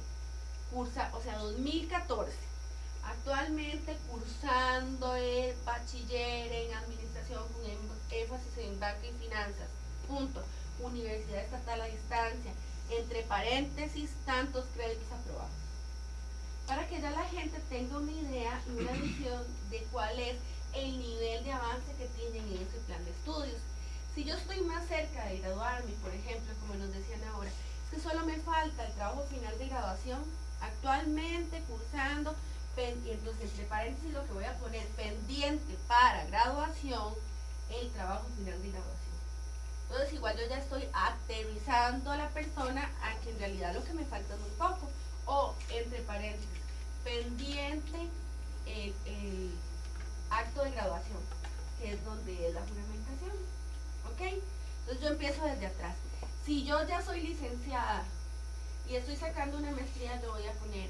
Speaker 2: 2014, actualmente cursando el bachiller en administración con énfasis en banca y finanzas, punto, Universidad Estatal a Distancia, entre paréntesis, tantos créditos aprobados. Para que ya la gente tenga una idea y una visión de cuál es el nivel de avance que tienen en ese plan de estudios. Si yo estoy más cerca de graduarme, por ejemplo, como nos decían ahora, es que solo me falta el trabajo final de graduación, actualmente cursando, y entonces entre paréntesis lo que voy a poner, pendiente para graduación, el trabajo final de graduación. Entonces igual yo ya estoy aterrizando a la persona a que en realidad lo que me falta es muy poco, o entre paréntesis, pendiente el acto de graduación, que es donde es la juramentación. ¿Ok? Entonces yo empiezo desde atrás. Si yo ya soy licenciada y estoy sacando una maestría, yo voy a poner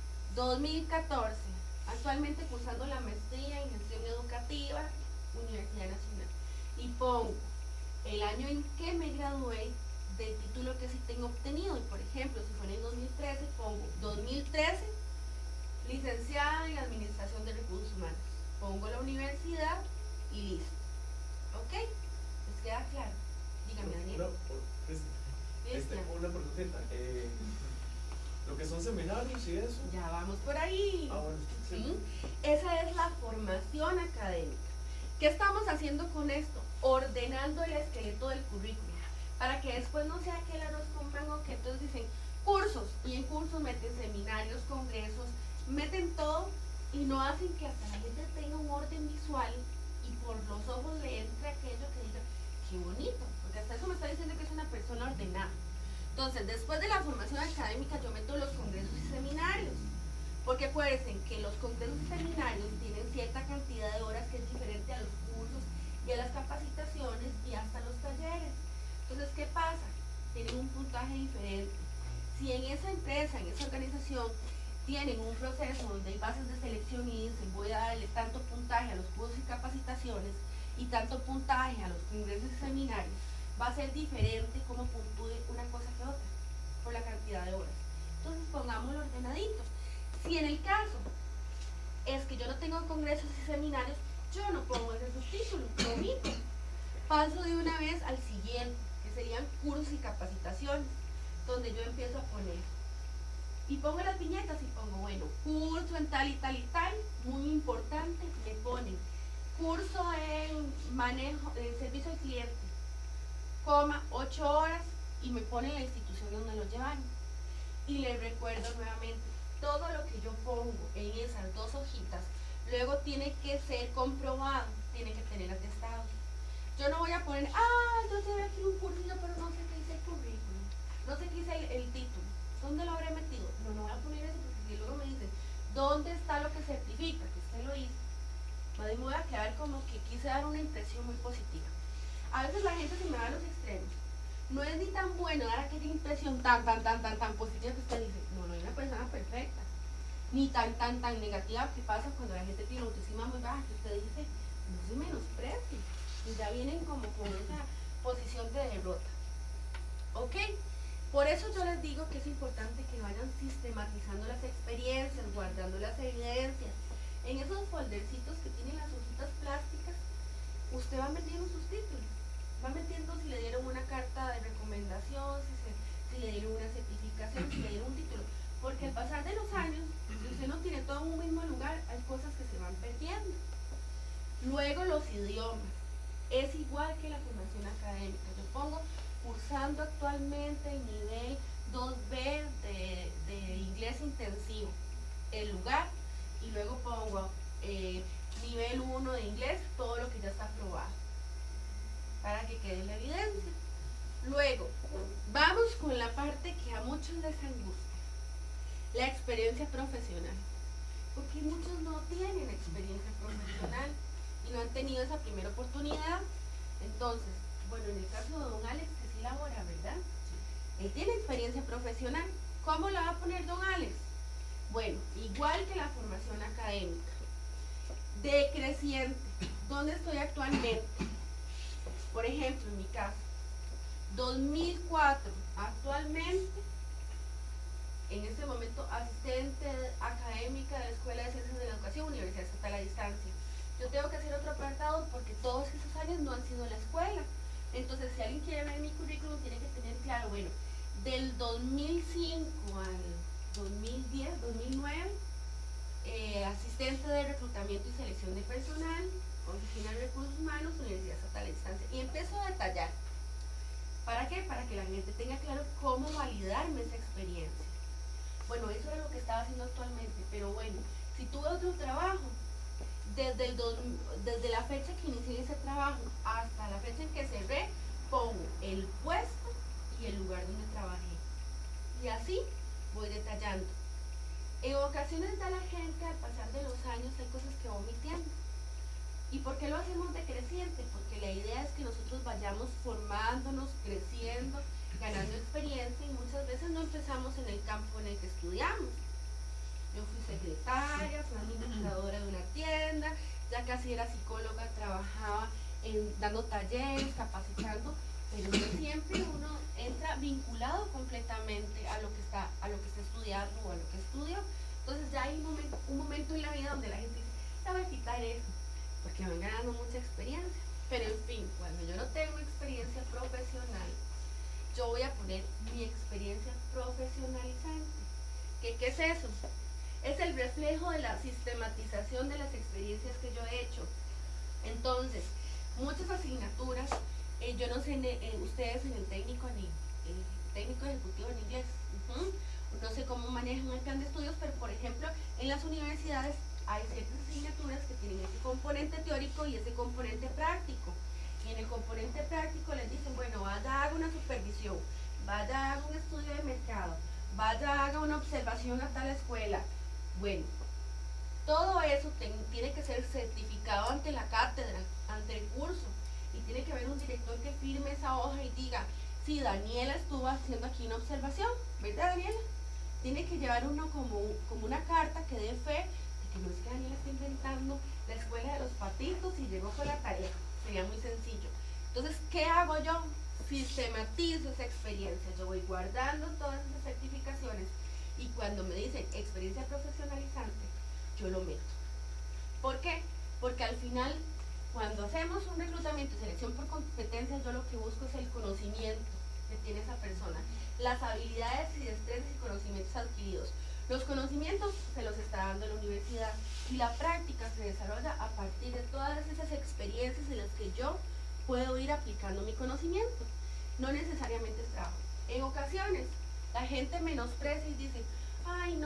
Speaker 2: 2014, actualmente cursando la maestría en gestión educativa, Universidad Nacional, y pongo el año en que me gradué del título que sí tengo obtenido, y por ejemplo, si fuera en 2013, pongo 2013, licenciada en Administración de Recursos Humanos, pongo la universidad y listo. ¿Ok? ¿Les queda claro? Dígame, Daniel.
Speaker 3: Una preguntita. Lo que son seminarios y eso.
Speaker 2: Ya vamos por ahí.
Speaker 3: Bueno, sí.
Speaker 2: Esa es la formación académica. ¿Qué estamos haciendo con esto? Ordenando el esqueleto del currículum, para que después no sea que el arroz con mango, que entonces dicen cursos, y en cursos meten seminarios, congresos, meten todo, y no hacen que hasta la gente tenga un orden visual, y por los ojos le entre aquello que diga, qué bonito, porque hasta eso me está diciendo que es una persona ordenada. Entonces, después de la formación académica, yo meto los congresos y seminarios, porque acuérdense que los congresos y seminarios tienen cierta cantidad de horas que es diferente a los cursos y a las capacitaciones y hasta los talleres. Entonces, ¿qué pasa? Tienen un puntaje diferente. Si en esa empresa, en esa organización, tienen un proceso donde hay bases de selección y dicen voy a darle tanto puntaje a los cursos y capacitaciones y tanto puntaje a los congresos y seminarios, va a ser diferente cómo puntúe una cosa que otra, por la cantidad de horas. Entonces, pongámoslo ordenadito. Si en el caso es que yo no tengo congresos y seminarios, yo no pongo ese subtítulo, lo omito. Paso de una vez al siguiente, que serían cursos y capacitaciones, donde yo empiezo a poner. Y pongo las viñetas y pongo, bueno, curso en tal y tal y tal, muy importante, me ponen curso en manejo, en servicio al cliente, 8 horas, y me ponen la institución donde lo llevan. Y les recuerdo nuevamente, todo lo que yo pongo en esas 2 hojitas, luego tiene que ser comprobado, tiene que tener atestado. Yo no voy a poner, yo llevé aquí un cursillo, pero no sé qué hice el currículum, no sé qué hice el título, ¿dónde lo habré metido? No voy a poner eso, porque si luego me dicen, ¿dónde está lo que certifica que usted lo hizo? Me voy a quedar como que quise dar una impresión muy positiva. A veces la gente se me va a los extremos. No es ni tan bueno dar aquella impresión tan positiva que usted dice, no hay una persona perfecta. Ni tan negativa que pasa cuando la gente tiene autoestima muy baja, que usted dice, no se menosprecie. Y ya vienen como con esa posición de derrota. ¿Ok? Por eso yo les digo que es importante que vayan sistematizando las experiencias, guardando las evidencias. En esos foldercitos que tienen las hojitas plásticas, usted va metiendo sus títulos. Va metiendo si le dieron una carta de recomendación, si le dieron una certificación, si le dieron un título. Porque al pasar de los años, si usted no tiene todo en un mismo lugar, hay cosas que se van perdiendo. Luego los idiomas. Es igual que la formación académica. Yo pongo cursando actualmente el nivel 2B de inglés intensivo, el lugar, y luego pongo nivel 1 de inglés, todo lo que ya está aprobado, para que quede la evidencia. Luego, vamos con la parte que a muchos les angustia, la experiencia profesional, porque muchos no tienen experiencia profesional y no han tenido esa primera oportunidad. Entonces, bueno, en el caso de don Alex, que sí labora, ¿verdad? Él tiene experiencia profesional. ¿Cómo la va a poner don Alex? Bueno, igual que la formación académica, decreciente. ¿Dónde estoy actualmente? Por ejemplo, en mi caso, 2004, actualmente, en este momento, asistente académica de la Escuela de Ciencias de la Educación, Universidad Estatal a Distancia. Yo tengo que hacer otro apartado porque todos esos años no han sido la escuela. Entonces, si alguien quiere ver mi currículum, tiene que tener claro, bueno, del 2005 al 2010, 2009, asistente de reclutamiento y selección de personal, Oficina de Recursos Humanos, Universidad Estatal a Distancia. Y empiezo a detallar. ¿Para qué? Para que la gente tenga claro cómo validarme esa experiencia. Bueno, eso era lo que estaba haciendo actualmente, pero bueno, si tuve otro trabajo, desde la fecha que inicié ese trabajo hasta la fecha en que cerré, pongo el puesto y el lugar donde trabajé. Y así voy detallando. En ocasiones da la gente, al pasar de los años, hay cosas que va omitiendo. ¿Y por qué lo hacemos decreciente? Porque la idea es que nosotros vayamos formándonos, creciendo, ganando experiencia, y muchas veces no empezamos en el campo en el que estudiamos. Yo fui secretaria, fui administradora de una tienda, ya casi era psicóloga, trabajaba dando talleres, capacitando, pero no siempre uno entra vinculado completamente a lo que está estudiando o a lo que estudió. Entonces ya hay un momento en la vida donde la gente dice, ya voy a quitar eso, porque van ganando mucha experiencia. Pero en fin, cuando yo no tengo experiencia profesional, yo voy a poner mi experiencia profesionalizante. ¿Qué es eso? Es el reflejo de la sistematización de las experiencias que yo he hecho. Entonces, muchas asignaturas, yo no sé, ustedes en el técnico ejecutivo en inglés, no sé cómo manejan el plan de estudios, pero por ejemplo, en las universidades hay ciertas asignaturas que tienen ese componente teórico y ese componente práctico. Y en el componente práctico les dicen, bueno, vaya, haga una supervisión, vaya, haga un estudio de mercado, vaya, haga una observación a tal escuela. Bueno, todo eso tiene que ser certificado ante la cátedra, ante el curso, y tiene que haber un director que firme esa hoja y diga, sí, Daniela estuvo haciendo aquí una observación, ¿verdad, Daniela? Tiene que llevar uno como una carta que dé fe de que no es que Daniela esté inventando la escuela de los patitos y llegó con la tarea. Sería muy sencillo. Entonces, ¿qué hago yo? Sistematizo esa experiencia. Yo voy guardando todas esas certificaciones y cuando me dicen experiencia profesionalizante, yo lo meto. ¿Por qué? Porque al final, cuando hacemos un reclutamiento y selección por competencias, yo lo que busco es el conocimiento que tiene esa persona, las habilidades y destrezas y conocimientos adquiridos. Los conocimientos se los está dando la universidad y la práctica se desarrolla a partir de todas esas experiencias en las que yo puedo ir aplicando mi conocimiento. No necesariamente es trabajo. En ocasiones la gente menosprecia y dice, ay no,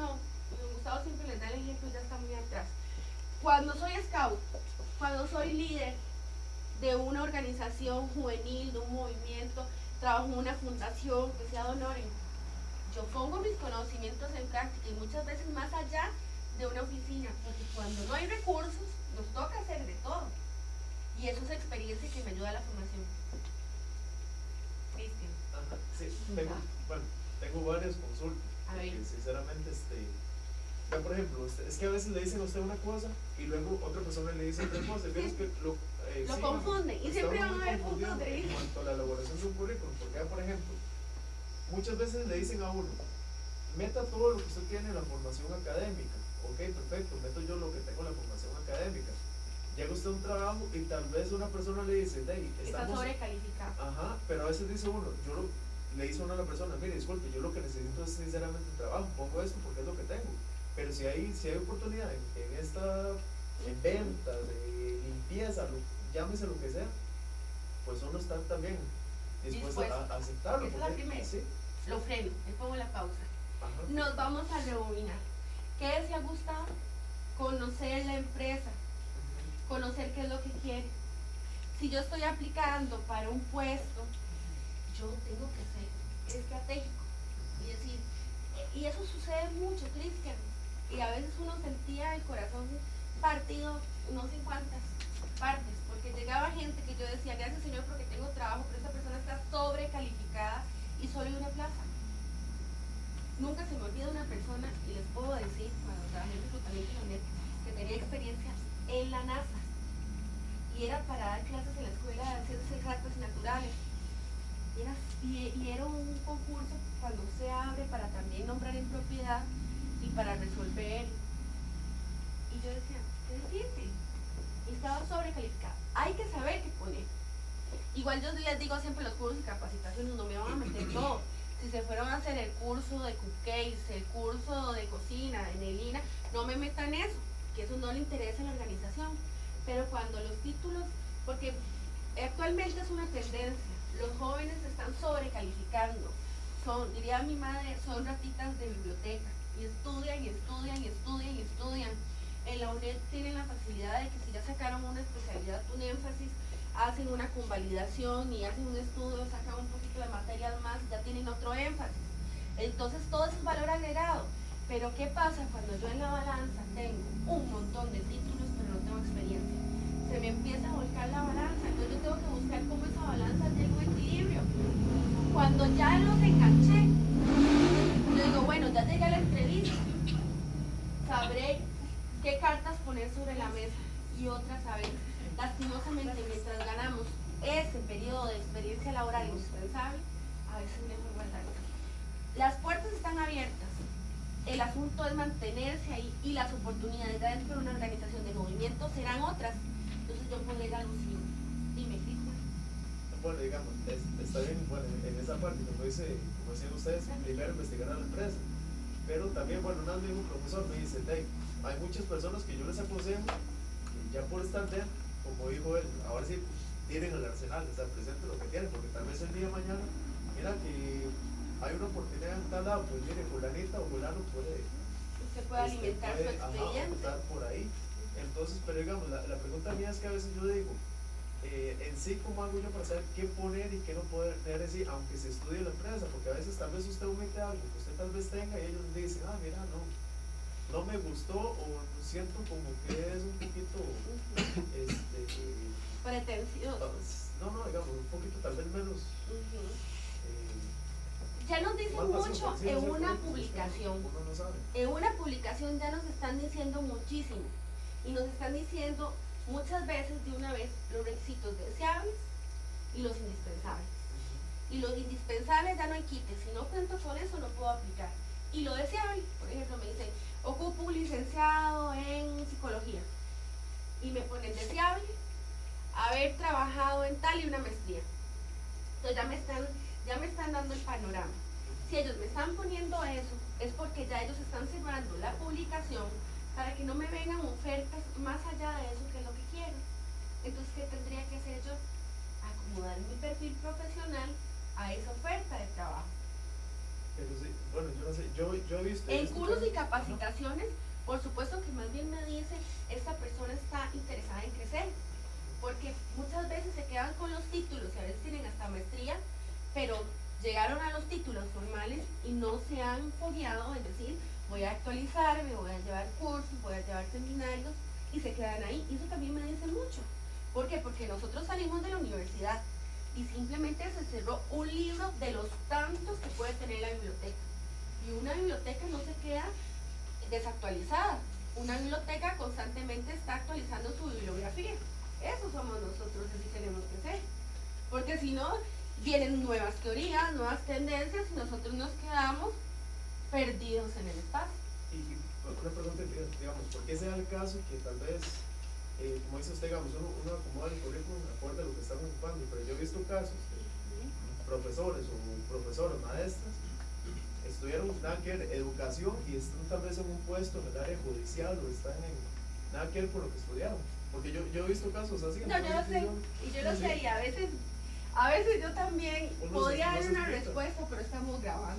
Speaker 2: Gustavo siempre les da el ejemplo, ya está muy atrás. Cuando soy scout, cuando soy líder de una organización juvenil, de un movimiento, trabajo en una fundación que sea de honor, yo pongo mis conocimientos en práctica y muchas veces más allá de una oficina, porque cuando no hay recursos nos toca hacer de todo y eso es experiencia que me ayuda a la formación. Cristian.
Speaker 3: Ajá, sí, tengo varias consultas.
Speaker 2: A ver.
Speaker 3: Porque sinceramente, por ejemplo, es que a veces le dicen a usted una cosa y luego otra persona le dice otra cosa. Vieron que
Speaker 2: Lo
Speaker 3: sí,
Speaker 2: confunden y siempre van a haber puntos
Speaker 3: confundidos
Speaker 2: de
Speaker 3: en
Speaker 2: vista.
Speaker 3: cuanto a la elaboración de un currículum. Porque, por ejemplo, muchas veces le dicen a uno, meta todo lo que usted tiene en la formación académica. Ok, perfecto, meto yo lo que tengo en la formación académica. Llega usted a un trabajo y tal vez una persona le dice,
Speaker 2: Está sobrecalificado.
Speaker 3: Ajá, pero a veces dice uno, le dice uno a la persona, mire, disculpe, yo lo que necesito es sinceramente un trabajo, pongo esto porque es lo que tengo. Pero si hay oportunidad en ventas, limpieza, llámese lo que sea, pues uno está también dispuesto a aceptarlo.
Speaker 2: Esa es la primera.
Speaker 3: Sí.
Speaker 2: Lo freno, le pongo la pausa.
Speaker 3: Ajá.
Speaker 2: Nos vamos a rebobinar. ¿Qué decía Gustavo? Conocer la empresa, conocer qué es lo que quiere. Si yo estoy aplicando para un puesto, yo tengo que ser estratégico y decir, y eso sucede mucho, Cristian, y a veces uno sentía el corazón partido, no sé cuántas partes, porque llegaba gente que yo decía, gracias Señor porque tengo trabajo, pero esta persona está sobrecalificada y solo hay una plaza. Nunca se me olvida una persona, y les puedo decir, cuando trabajé en reclutamiento en la NET, que tenía experiencia en la NASA, y era para dar clases en la Escuela de Ciencias Exactas y Naturales. Y era un concurso cuando se abre para también nombrar en propiedad y para resolver. Y yo decía, qué difícil. Y estaba sobrecalificado. Hay que saber qué poner. Igual yo les digo siempre, los cursos y capacitaciones no me van a meter todo. Si se fueron a hacer el curso de cupcakes, el curso de cocina, en el INA, no me metan eso, que eso no le interesa a la organización. Pero cuando los títulos, porque actualmente es una tendencia, los jóvenes están sobrecalificando, diría mi madre, son ratitas de biblioteca, y estudian, y estudian, y estudian, y estudian. En la UNED tienen la facilidad de que si ya sacaron una especialidad, un énfasis, hacen una convalidación y hacen un estudio, sacan un poquito de materias más, ya tienen otro énfasis. Entonces todo eso es valor agregado. Pero ¿qué pasa cuando yo en la balanza tengo un montón de títulos pero no tengo experiencia? Se me empieza a volcar la balanza, entonces yo tengo que buscar cómo esa balanza llega a un equilibrio. Cuando ya los enganché, yo digo, bueno, ya llegué a la entrevista, sabré qué cartas poner sobre la mesa y otras saber. Lastimosamente, mientras ganamos ese periodo de experiencia laboral indispensable, a veces es mejor guardarlo. Las puertas están abiertas. El asunto es mantenerse ahí y las oportunidades dentro de una organización de movimiento serán otras. Entonces yo podré ir alusivo. Dime, Cristian.
Speaker 3: Bueno, digamos, está bien, bueno, en esa parte, como decían ustedes, primero investigar a la empresa. Pero también, bueno, una vez un profesor me dice, hay muchas personas que yo les aconsejo, ya por estar dentro, como dijo él, ahora sí, tienen el arsenal, o sea, presente lo que tienen, porque tal vez el día de mañana, mira que hay una oportunidad en tal lado, pues mire, fulanita o fulano puede
Speaker 2: alimentar su experiencia.
Speaker 3: optar por ahí. Entonces, pero digamos, la pregunta mía es que a veces yo digo, en sí, ¿cómo hago yo para saber qué poner y qué no poner decir, aunque se estudie la empresa? Porque a veces tal vez usted omite algo que usted tal vez tenga y ellos dicen, mira, no me gustó o siento como que es un poquito
Speaker 2: pretencioso.
Speaker 3: No, digamos, un poquito tal vez menos.
Speaker 2: Ya nos dicen mucho en una publicación.
Speaker 3: Uno no sabe.
Speaker 2: En una publicación ya nos están diciendo muchísimo. Y nos están diciendo muchas veces de una vez los requisitos deseables y los indispensables. Y los indispensables ya no hay quite. Si no cuento con eso no puedo aplicar. Y lo deseable, por ejemplo, me dicen, ocupo un licenciado en psicología. Y me ponen deseable haber trabajado en tal y una maestría. Entonces ya me están dando el panorama. Si ellos me están poniendo eso, es porque ya ellos están cerrando la publicación para que no me vengan ofertas más allá de eso que es lo que quiero. Entonces, ¿qué tendría que hacer yo? Acomodar mi perfil profesional a esa oferta de trabajo.
Speaker 3: Pero sí, bueno, yo no sé, yo he visto.
Speaker 2: En cursos y capacitaciones, por supuesto que más bien me dice, esta persona está interesada en crecer, porque muchas veces se quedan con los títulos y a veces tienen hasta maestría, pero llegaron a los títulos formales y no se han fogueado en decir, voy a actualizarme, voy a llevar cursos, voy a llevar seminarios, y se quedan ahí. Y eso también me dice mucho. ¿Por qué? Porque nosotros salimos de la universidad y simplemente se cerró un libro de los tantos que puede tener la biblioteca. Y una biblioteca no se queda desactualizada. Una biblioteca constantemente está actualizando su bibliografía. Eso somos nosotros, así tenemos que ser. Porque si no, vienen nuevas teorías, nuevas tendencias y nosotros nos quedamos perdidos en el espacio.
Speaker 3: Y una pregunta, digamos, ¿por qué sea el caso que tal vez, como dice usted, digamos, uno acomoda el currículum acorde a lo que están ocupando? Pero yo he visto casos de profesores o profesoras, maestras, estudiaron nada que ver educación y están tal vez en un puesto en el área judicial o están en nada que ver por lo que estudiaron. Porque yo he visto casos así.
Speaker 2: No, yo lo sé, y yo lo sé, y a veces yo también podría dar una respuesta, pero estamos grabando.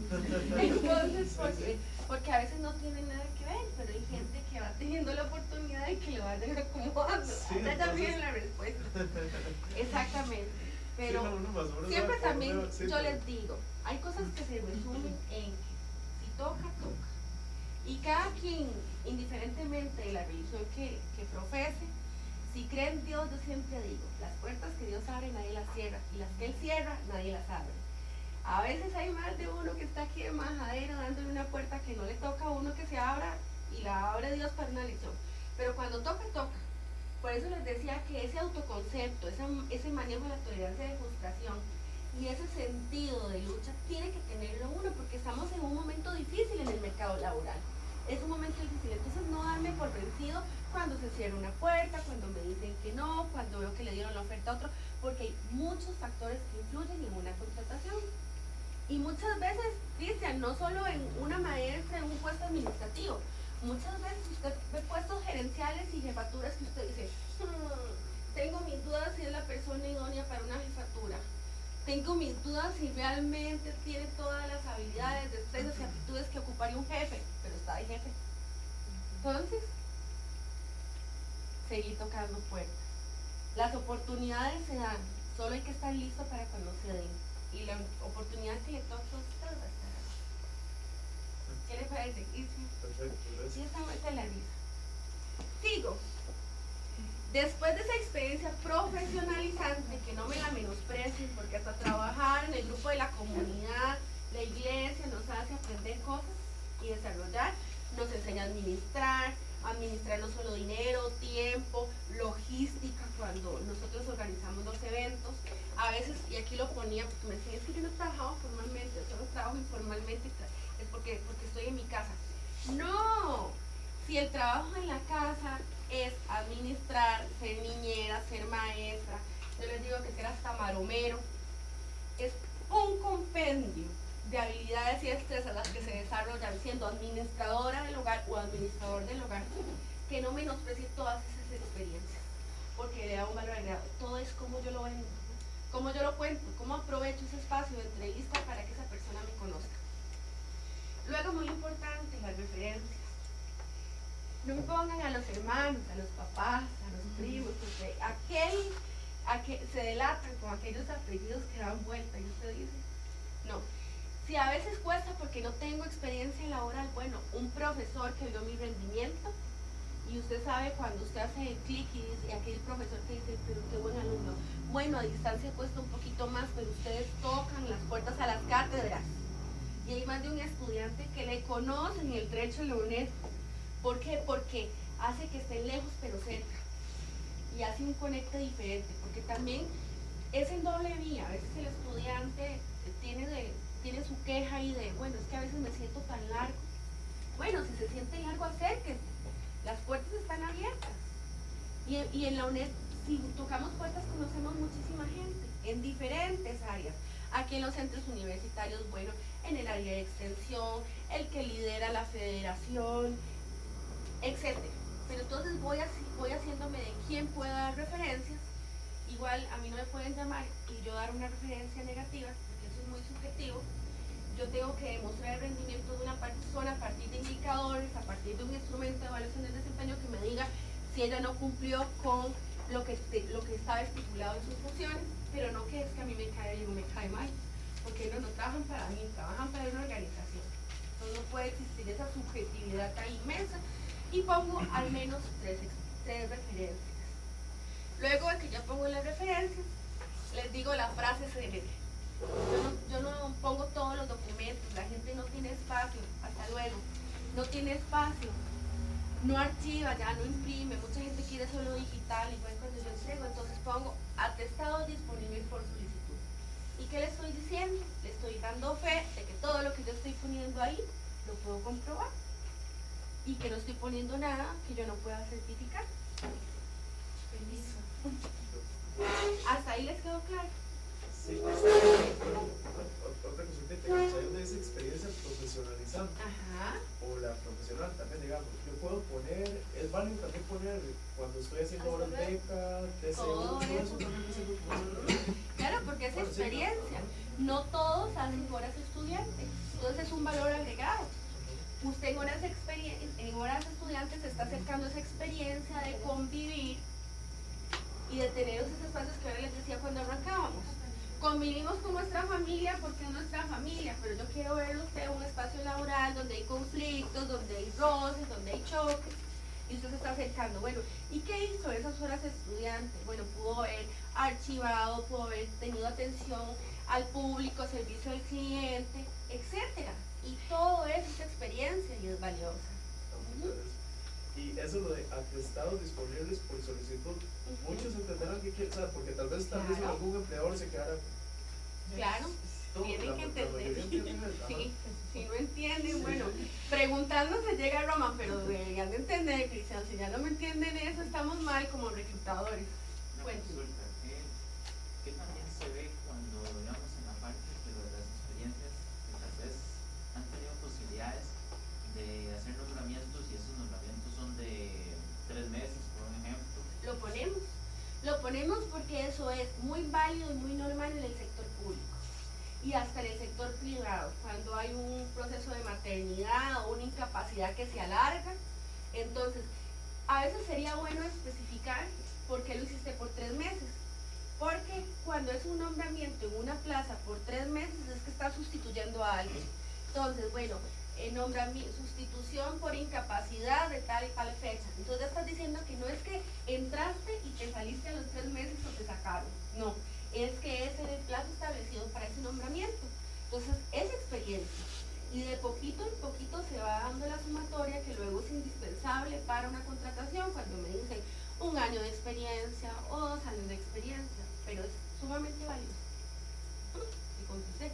Speaker 2: Entonces, porque a veces no tiene nada que ver, pero hay gente que va teniendo la oportunidad y que lo vayan acomodando.
Speaker 3: Sí,
Speaker 2: Esa también es la respuesta. Exactamente. Pero
Speaker 3: sí, no,
Speaker 2: siempre también
Speaker 3: sí,
Speaker 2: yo les digo, hay cosas que se resumen en que si toca, toca. Y cada quien, indiferentemente de la religión que profese, si cree en Dios, yo siempre digo, las puertas que Dios abre nadie las cierra, y las que Él cierra nadie las abre. A veces hay más de uno que está aquí de majadero dándole una puerta que no le toca a uno que se abra y la abre Dios para una lección. Pero cuando toca, toca. Por eso les decía que ese autoconcepto, ese manejo de la tolerancia de frustración y ese sentido de lucha tiene que tenerlo uno, porque estamos en un momento difícil en el mercado laboral. Es un momento difícil, entonces no darme por vencido cuando se cierra una puerta, cuando me dicen que no, cuando veo que le dieron la oferta a otro, porque hay muchos factores que influyen en una contratación. Y muchas veces, Cristian, no solo en una maestra, en un puesto administrativo, muchas veces usted ve puestos gerenciales y jefaturas que usted dice, tengo mis dudas si es la persona idónea para una jefatura. Tengo mis dudas si realmente tiene todas las habilidades, destrezas y aptitudes que ocuparía un jefe, pero está de jefe. Entonces, seguir tocando puertas. Las oportunidades se dan, solo hay que estar listo para cuando se den. Y la oportunidad que le toca a usted va a estar ahí. ¿Qué le parece?
Speaker 3: Perfecto,
Speaker 2: Sí,
Speaker 3: gracias.
Speaker 2: está muerta la risa. Sigo. Después de esa experiencia profesionalizante, que no me la menosprecien, porque hasta trabajar en el grupo de la comunidad, la iglesia, nos hace aprender cosas y desarrollar, nos enseña a administrar no solo dinero, tiempo, logística, cuando nosotros organizamos los eventos. A veces, y aquí lo ponía, porque me decían, es que yo no trabajo formalmente, yo solo trabajo informalmente, es porque estoy en mi casa. No, si el trabajo en la casa es administrar, ser niñera, ser maestra, yo les digo que ser hasta maromero, es un compendio de habilidades y destrezas las que se desarrollan siendo administradora del hogar o administrador del hogar, que no menosprecie todas esas experiencias, porque le da un valor agregado. Todo es como yo lo vendo, cómo yo lo cuento, cómo aprovecho ese espacio de entrevista para que esa persona me conozca. Luego, muy importante, las referencias. No me pongan a los hermanos, a los papás, a los primos, porque se delatan con aquellos apellidos que dan vuelta y usted dice, no. Si a veces cuesta porque no tengo experiencia laboral, bueno, un profesor que vio mi rendimiento, y usted sabe cuando usted hace el clic y dice, aquel profesor que dice, pero qué buen alumno. Bueno, a distancia cuesta un poquito más, pero ustedes tocan las puertas a las cátedras. Y hay más de un estudiante que le conocen el trecho de la UNESCO. ¿Por qué? Porque hace que estén lejos pero cerca. Y hace un conecte diferente, porque también es en doble vía. A veces el estudiante tiene su queja y de, bueno, es que a veces me siento tan largo. Bueno, si se siente largo, acérquese. Las puertas están abiertas. Y en la UNED, si tocamos puertas, conocemos muchísima gente en diferentes áreas. Aquí en los centros universitarios, bueno, en el área de extensión, el que lidera la federación, etc. Pero entonces voy haciéndome de quién pueda dar referencias. Igual a mí no me pueden llamar y yo dar una referencia negativa, porque eso es muy subjetivo. Yo tengo que demostrar el rendimiento de una persona a partir de indicadores, a partir de un instrumento de evaluación del desempeño que me diga si ella no cumplió con lo que estaba estipulado en sus funciones, pero no que es que a mí me cae bien o me cae mal, porque ellos no trabajan para mí, trabajan para una organización. Entonces no puede existir esa subjetividad tan inmensa, y pongo al menos tres referencias. Luego de que yo pongo las referencias, les digo la frase célebre. Yo no pongo todos los documentos, la gente no tiene espacio, hasta luego, no tiene espacio, no archiva, ya no imprime, mucha gente quiere solo digital, y bueno, cuando yo entrego, entonces pongo atestados disponibles por solicitud. ¿Y qué le estoy diciendo? Le estoy dando fe de que todo lo que yo estoy poniendo ahí lo puedo comprobar, y que no estoy poniendo nada que yo no pueda certificar. Permiso. ¿Hasta ahí les quedó claro?
Speaker 3: Sí, otra cosita que hay donde dice experiencia profesionalizante.
Speaker 2: Ajá.
Speaker 3: O la profesional también, digamos. Yo puedo poner, es válido también poner cuando estoy haciendo horas beca, TCU, todo eso también es algo.
Speaker 2: Claro, porque es experiencia. No todos hacen horas estudiantes, entonces es un valor agregado. Usted en horas estudiantes se está acercando a esa experiencia de convivir y de tener esos espacios que ahora les decía cuando arrancábamos. Convivimos con nuestra familia porque es nuestra familia, pero yo quiero verlo usted en un espacio laboral donde hay conflictos, donde hay roces, donde hay choques, y usted se está acercando. Bueno, ¿y qué hizo esas horas estudiantes? Bueno, pudo haber archivado, pudo haber tenido atención al público, servicio al cliente, etcétera. Y todo eso es experiencia y es valiosa.
Speaker 3: Y eso lo de atestados disponibles por solicitud, muchos entenderán que quieren saber, porque tal vez algún empleador se quedara.
Speaker 2: Claro,
Speaker 3: todo,
Speaker 2: tienen que entender.
Speaker 3: Sí,
Speaker 2: si no entienden, bueno, preguntando se llega a Roma, pero deberían de entender, Cristian, si ya no me entienden eso, estamos mal como reclutadores.
Speaker 9: Una consulta, ¿qué también se ve cuando, digamos, en la parte de las experiencias, que tal vez han tenido posibilidades de hacer nombramientos y esos nombramientos son de 3 meses, por ejemplo?
Speaker 2: Lo ponemos porque eso es muy válido y muy normal en el sector público y hasta en el sector privado. Cuando hay un proceso de maternidad o una incapacidad que se alarga, entonces a veces sería bueno especificar por qué lo hiciste por 3 meses. Porque cuando es un nombramiento en una plaza por 3 meses es que está sustituyendo a alguien. Entonces, bueno, sustitución por incapacidad de tal y tal fecha. Entonces ya estás diciendo que no es que entraste y te saliste a los 3 meses o te sacaron. No, es que es en el plazo establecido para ese nombramiento. Entonces es experiencia. Y de poquito en poquito se va dando la sumatoria que luego es indispensable para una contratación cuando me dicen 1 año de experiencia o 2 años de experiencia. Pero es sumamente valioso. Y contesté.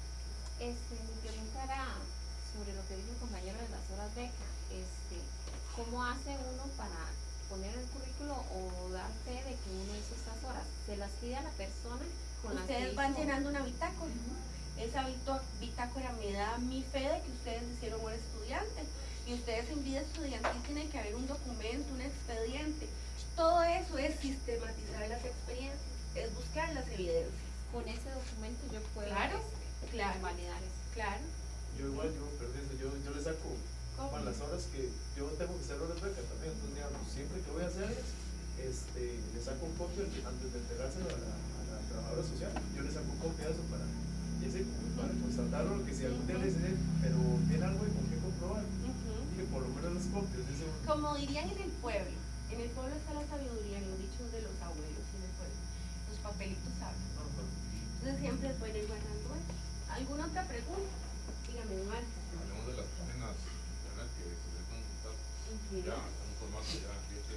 Speaker 8: Mi pregunta era sobre lo que dijo el compañero de las horas beca. ¿Cómo hace uno para poner el currículo o dar fe de que uno hizo estas horas? ¿Se las pide a la persona con las que
Speaker 2: Ustedes van
Speaker 8: hizo?
Speaker 2: llenando una bitácora. Esa bitácora me da mi fe de que ustedes hicieron un estudiante. Y ustedes en vida estudiantil tienen que haber un documento, un expediente. Todo eso es sistematizar las experiencias, es buscar las evidencias.
Speaker 8: Con ese documento yo puedo
Speaker 2: Claro, claro,
Speaker 8: validar eso.
Speaker 2: claro.
Speaker 3: Yo igual, yo le saco para las horas que yo tengo que hacer horas beca también, entonces digamos, siempre que voy a hacerlas, le saco un copia antes de entregárselo a la trabajadora social, yo le saco copia de eso para constatarlo, que si algún día le dice, pero tiene algo y con qué comprobar, que por lo menos las copias.
Speaker 2: Como dirían en el pueblo está la sabiduría, en los dichos de los abuelos en el pueblo, los papelitos hablan. Entonces siempre pueden ir guardando eso. ¿Alguna otra pregunta? Dígame, Omar.
Speaker 5: Hablemos de las páginas de internet que se deben consultar. Ya, en un formato ya, fíjate.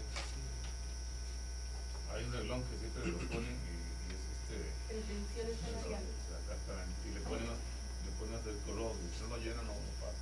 Speaker 5: Hay un reglón que siempre lo ponen y es
Speaker 2: Pretensiones salariales.
Speaker 5: Exactamente. Y le ponen a hacer color, si no lo llenan, no pasa.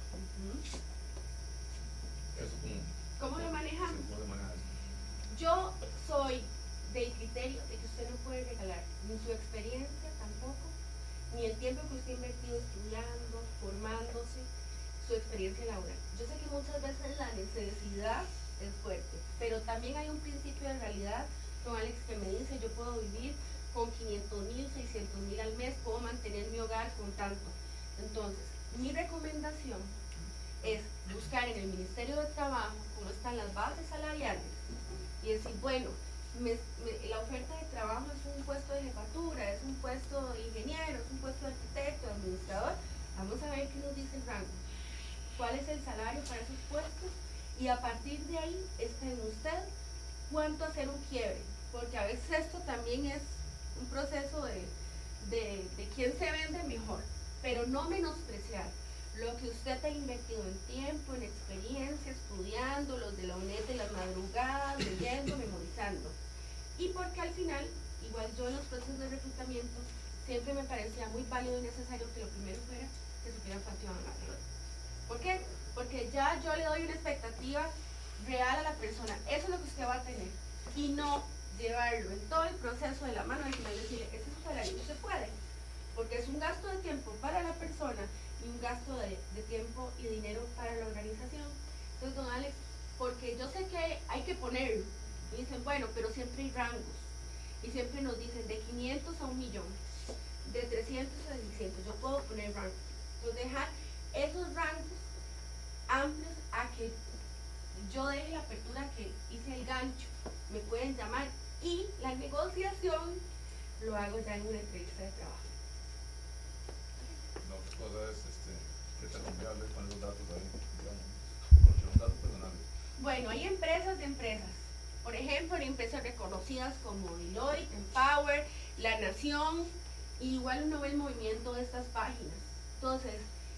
Speaker 5: Eso como.
Speaker 2: ¿Cómo lo manejamos?
Speaker 5: ¿Cómo se maneja eso?
Speaker 2: Yo soy del criterio de que usted no puede regalar ni su experiencia tampoco, ni el tiempo que usted ha invertido estudiando, formándose, su experiencia laboral. Yo sé que muchas veces la necesidad es fuerte, pero también hay un principio de realidad, don Alex, que me dice, yo puedo vivir con 500,000, 600,000 al mes, puedo mantener mi hogar con tanto. Entonces, mi recomendación es buscar en el Ministerio de Trabajo cómo están las bases salariales y decir, bueno, la oferta de trabajo es un puesto de jefatura, es un puesto de ingeniero, es un puesto de arquitecto, de administrador. Vamos a ver qué nos dice el rango, cuál es el salario para esos puestos, y a partir de ahí está en usted cuánto hacer un quiebre, porque a veces esto también es un proceso de quién se vende mejor, pero no menospreciar lo que usted ha invertido en tiempo, en experiencia, estudiando, los de la UNED de las madrugadas, leyendo, memorizando. Y porque al final, igual yo en los procesos de reclutamiento, siempre me parecía muy válido y necesario que lo primero fuera que supieran cuánto iban a ganar. ¿Por qué? Porque ya yo le doy una expectativa real a la persona, eso es lo que usted va a tener, y no llevarlo en todo el proceso de la mano al final decirle, ese es su salario, no se puede, porque es un gasto de tiempo para la persona y un gasto de tiempo y dinero para la organización. Entonces, don Alex, porque yo sé que hay que ponerlo, y dicen, bueno, pero siempre hay rangos, y siempre nos dicen de 500 a 1 millón, de 300 a 600, yo puedo poner rangos. Entonces, dejar esos rangos amplios a que yo deje la apertura, que hice el gancho, me pueden llamar, y la negociación lo hago ya en una entrevista de trabajo.
Speaker 5: La otra cosa es qué tan confiable con los datos ahí, digamos, con los datos personales.
Speaker 2: Bueno, hay empresas de empresas. Por ejemplo, hay empresas reconocidas como Deloitte, Empower, La Nación, y igual uno ve el movimiento de estas páginas. Entonces,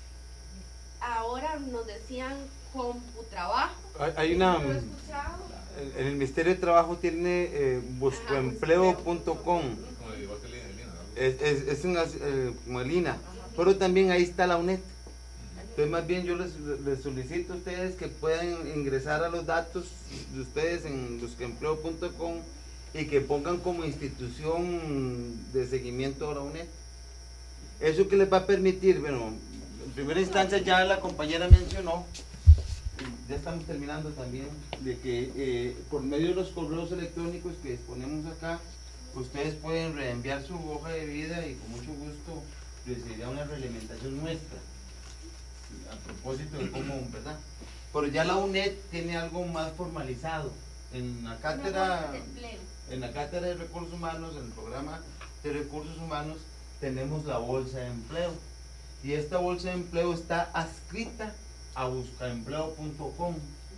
Speaker 2: ahora nos decían CompuTrabajo.
Speaker 10: Hay una...
Speaker 2: ¿Lo he escuchado?
Speaker 10: El Ministerio de Trabajo tiene buscoempleo.com.
Speaker 5: Como igual que Lina,
Speaker 10: es una, como el INA, pero también ahí está la UNED. Entonces, más bien yo les solicito a ustedes que puedan ingresar a los datos de ustedes en buscoempleo.com y que pongan como institución de seguimiento a la UNED. Eso que les va a permitir, bueno, en primera instancia ya la compañera mencionó, ya estamos terminando también, de que por medio de los correos electrónicos que disponemos acá, ustedes pueden reenviar su hoja de vida y con mucho gusto recibirá una reglamentación nuestra a propósito de cómo, ¿verdad? Pero ya la UNED tiene algo más formalizado en la cátedra de recursos humanos, en el programa de recursos humanos tenemos la bolsa de empleo, y esta bolsa de empleo está adscrita a buscaempleo.com.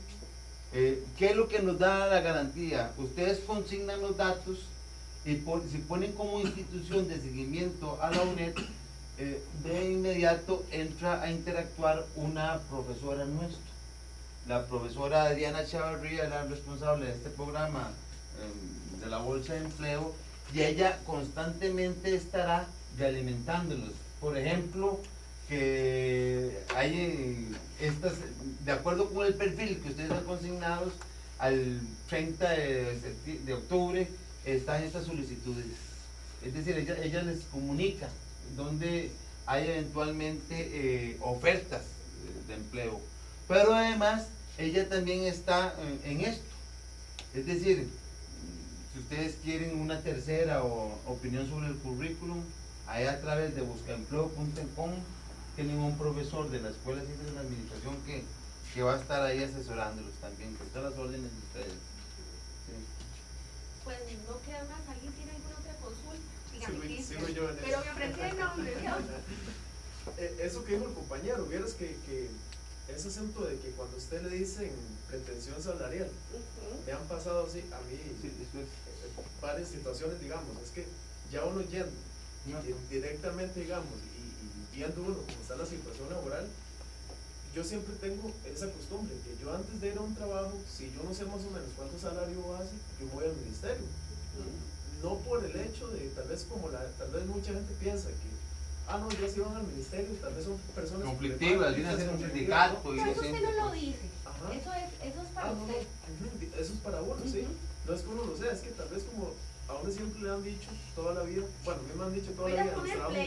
Speaker 10: ¿Qué es lo que nos da la garantía? Ustedes consignan los datos y si ponen como institución de seguimiento a la UNED, de inmediato entra a interactuar una profesora nuestra. La profesora Adriana Chavarría es la responsable de este programa de la bolsa de empleo, y ella constantemente estará realimentándolos. Por ejemplo, que hay estas, de acuerdo con el perfil que ustedes han consignados, al 30 de octubre están estas solicitudes. Es decir, ella les comunica donde hay eventualmente ofertas de empleo. Pero además, ella también está en esto. Es decir, si ustedes quieren una tercera opinión sobre el currículum, ahí a través de buscaempleo.com tienen un profesor de la Escuela de Ciencias de la Administración que va a estar ahí asesorándolos también, que están las órdenes de ustedes. Sí.
Speaker 2: Pues no queda más. ¿Alguien tiene alguna otra consulta? Dígame,
Speaker 3: Sigo yo en eso.
Speaker 2: pero me aprendí el nombre, Dios.
Speaker 3: Eso que dijo el compañero, vieras que ese asunto de que cuando usted le dicen pretensión salarial, me han pasado así a mí varias situaciones, digamos, es que ya uno yendo directamente, digamos, y viendo uno cómo está la situación laboral, yo siempre tengo esa costumbre, que yo antes de ir a un trabajo, si yo no sé más o menos cuánto salario hace, yo voy al ministerio. No por el hecho de, tal vez mucha gente piensa que, no, ya si van al ministerio, tal vez son personas
Speaker 1: conflictivas, viene a ser un sindicato.
Speaker 2: Pero eso usted no lo dice. Eso es para usted.
Speaker 3: Eso es para uno, sí. No es que uno lo sea, es que tal vez como a uno siempre le han dicho toda la vida, bueno, a mí me han dicho toda la vida,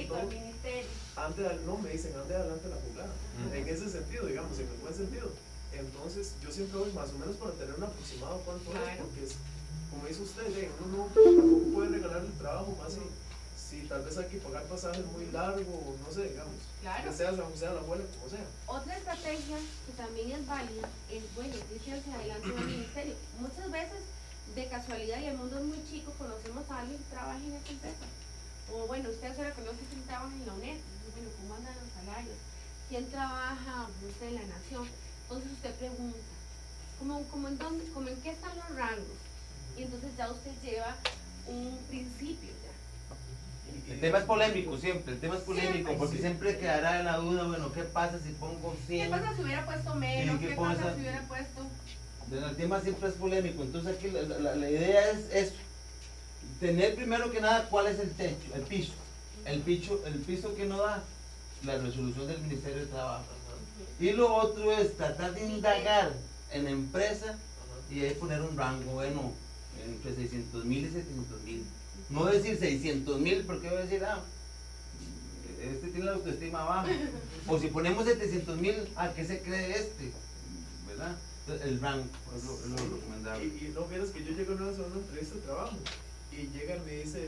Speaker 3: me dicen, ande adelante la jugada, en ese sentido, digamos, en el buen sentido. Entonces, yo siempre voy más o menos para tener un aproximado cuánto es, porque es, como dice usted, uno no puede regalar el trabajo más si tal vez hay que pagar pasajes muy largos, no sé, digamos.
Speaker 2: Claro.
Speaker 3: Ya sea San José de la Abuela, como sea.
Speaker 2: Otra estrategia que también es válida es, bueno, Cristian se adelanta en el ministerio. Muchas veces, de casualidad, y el mundo es muy chico, conocemos a alguien que trabaja en esta empresa. O bueno, usted se reconoce que trabaja en la UNED. Bueno, ¿cómo andan los salarios? ¿Quién trabaja, no sé, en la Nación? Entonces usted pregunta, ¿cómo en qué están los rangos? Y entonces ya usted lleva un principio ya.
Speaker 10: El tema es polémico siempre, el tema es polémico
Speaker 2: Siempre,
Speaker 10: porque
Speaker 3: sí.
Speaker 10: siempre quedará la duda, bueno, ¿qué pasa si pongo 100?
Speaker 2: ¿Qué pasa si hubiera puesto menos?
Speaker 10: ¿Qué
Speaker 2: ¿Qué
Speaker 10: pasa?
Speaker 2: pasa si hubiera puesto...?
Speaker 10: El tema siempre es polémico, entonces aquí la idea es eso, tener primero que nada cuál es el techo, el piso, el piso que no da la resolución del Ministerio de Trabajo. Y lo otro es tratar de indagar en la empresa y ahí poner un rango, bueno, entre 600,000 y 700,000. No decir 600,000 porque voy a decir, este tiene la autoestima baja. O si ponemos 700,000, ¿a qué se cree este? ¿Verdad? Entonces, el rango es lo recomendable.
Speaker 3: Y no vieras que yo llego una vez a una entrevista de trabajo y llega y me dice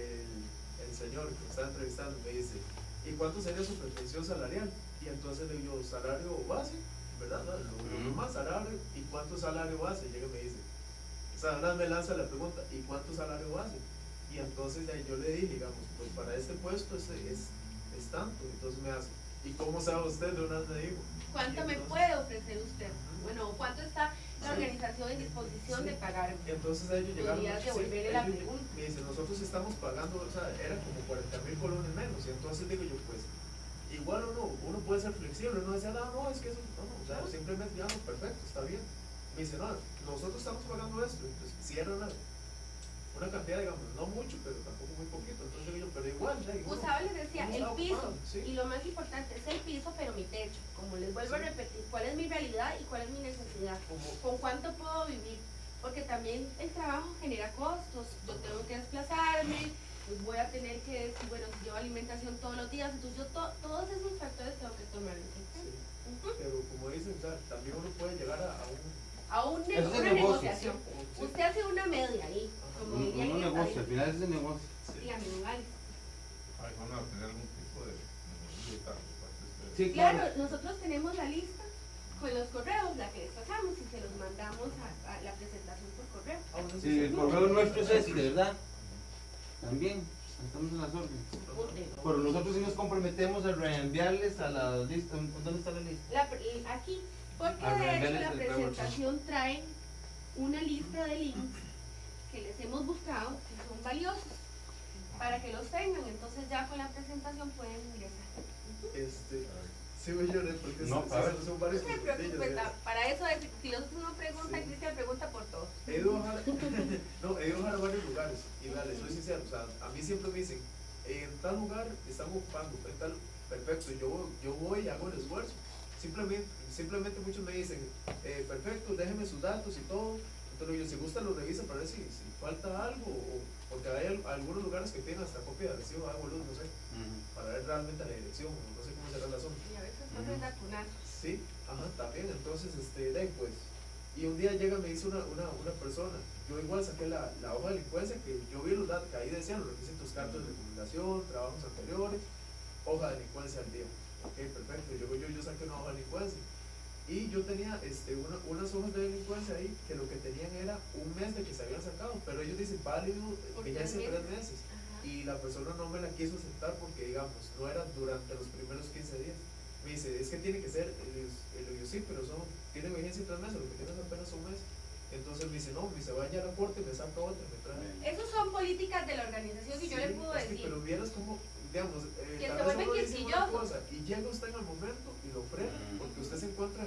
Speaker 3: el señor que me está entrevistando, me dice, ¿y cuánto sería su pretensión salarial? Y entonces le digo, salario base, ¿verdad? No, lo más salario, ¿y cuánto salario base? Llega y me dice, o sea, una vez me lanza la pregunta, ¿y cuánto salario base? Y entonces yo le dije, digamos, pues para este puesto es tanto, entonces me hace, ¿y cómo sabe usted? De una vez me dijo.
Speaker 2: ¿Cuánto me
Speaker 3: Entonces,
Speaker 2: puede ofrecer usted? Bueno, ¿cuánto está la organización en disposición de pagar?
Speaker 3: Entonces ellos llegaron,
Speaker 2: Podrías devolverle la pregunta.
Speaker 3: me dicen, nosotros estamos pagando, o sea, era como 40,000 colones menos, y entonces digo yo, pues, igual uno puede ser flexible, uno decía, no, es que eso, no, o sea, simplemente, digamos, perfecto, está bien. Me dice, no, nosotros estamos pagando esto, entonces, si era una cantidad, digamos, no mucho, pero tampoco muy poquito, entonces digo yo, pero igual,
Speaker 2: Gustavo les decía,
Speaker 3: uno
Speaker 2: el
Speaker 3: está
Speaker 2: piso,
Speaker 3: ocupado, ¿sí?
Speaker 2: y lo más importante es el piso, pero mi techo. Como les vuelvo a repetir, ¿cuál es mi realidad y cuál es mi necesidad? ¿Con cuánto puedo vivir? Porque también el trabajo genera costos, yo tengo que desplazarme, pues voy a tener que decir, bueno, si llevo alimentación todos los días, entonces yo todos esos factores tengo que tomar en cuenta.
Speaker 3: Sí. Pero como dicen, o sea, también uno puede llegar
Speaker 2: A una
Speaker 10: Eso es
Speaker 2: una
Speaker 10: negocio.
Speaker 2: negociación.
Speaker 3: Sí.
Speaker 2: Usted hace una media ahí, como diría
Speaker 10: Un
Speaker 2: en el
Speaker 10: negocio,
Speaker 2: país.
Speaker 10: al final es un negocio.
Speaker 2: Dígame, don Alex.
Speaker 5: Ay, van a tener algún tipo de dieta por parte de ustedes.
Speaker 10: Sí,
Speaker 2: Claro, nosotros tenemos la lista con los correos, la que les pasamos y se los mandamos a la presentación por correo.
Speaker 10: Sí, el correo nuestro es ese, ¿verdad? También, estamos en las órdenes. Pero nosotros sí nos comprometemos a reenviarles a la lista. ¿Dónde está la lista?
Speaker 2: Aquí, porque
Speaker 10: A
Speaker 2: de hecho
Speaker 10: reenviarles
Speaker 2: la
Speaker 10: el PowerPoint.
Speaker 2: presentación trae una lista de links que les hemos buscado que son valiosos para que los tengan, entonces ya con la presentación pueden ingresar.
Speaker 3: Sí, voy a llorar porque
Speaker 10: No, a ver.
Speaker 3: son varios
Speaker 2: No se preocupe,
Speaker 3: puntillos,
Speaker 2: para eso es, si los otros no preguntan,
Speaker 3: Sí.
Speaker 2: Cristian pregunta por todo.
Speaker 3: He ido a viajar a varios lugares y vale, soy sincero, o sea, a mí siempre me dicen, en tal lugar están ocupando, en tal, perfecto, yo voy y hago el esfuerzo. Simplemente muchos me dicen, perfecto, déjenme sus datos y todo, entonces yo si gusta lo revisa para ver si falta algo, porque hay algunos lugares que tienen hasta copia de recibo de agua, luz, no sé, para ver realmente la dirección, no sé cómo será el asunto.
Speaker 2: Y a veces no se da con algo.
Speaker 3: Sí, ajá, también, entonces, pues, y un día llega y me dice una persona, yo igual saqué la hoja de delincuencia, que yo vi los datos, que ahí decían los requisitos, cartas de recomendación, trabajos anteriores, hoja de delincuencia al día. Ok, perfecto, yo saqué una hoja de delincuencia, y yo tenía unas hojas de delincuencia ahí, que lo que tenían era un mes de que se habían sacado, pero ellos dicen válido, que ya hace 3 meses, y la persona no me la quiso aceptar porque, digamos, no era durante los primeros 15 días. Me dice, es que tiene que ser, yo sí, pero tiene vigencia 3 meses, lo que tienes apenas un mes. Entonces me dice, no, me dice, vaya a la corte, me saca otra, me trae.
Speaker 2: Esas son políticas de la organización y yo le puedo
Speaker 3: es que,
Speaker 2: decir.
Speaker 3: pero vieras cómo, digamos,
Speaker 2: Que
Speaker 3: tal
Speaker 2: se
Speaker 3: vez
Speaker 2: vuelven
Speaker 3: uno dice una
Speaker 2: quisquillosos.
Speaker 3: cosa y llega usted en el momento y lo frena, porque usted se encuentra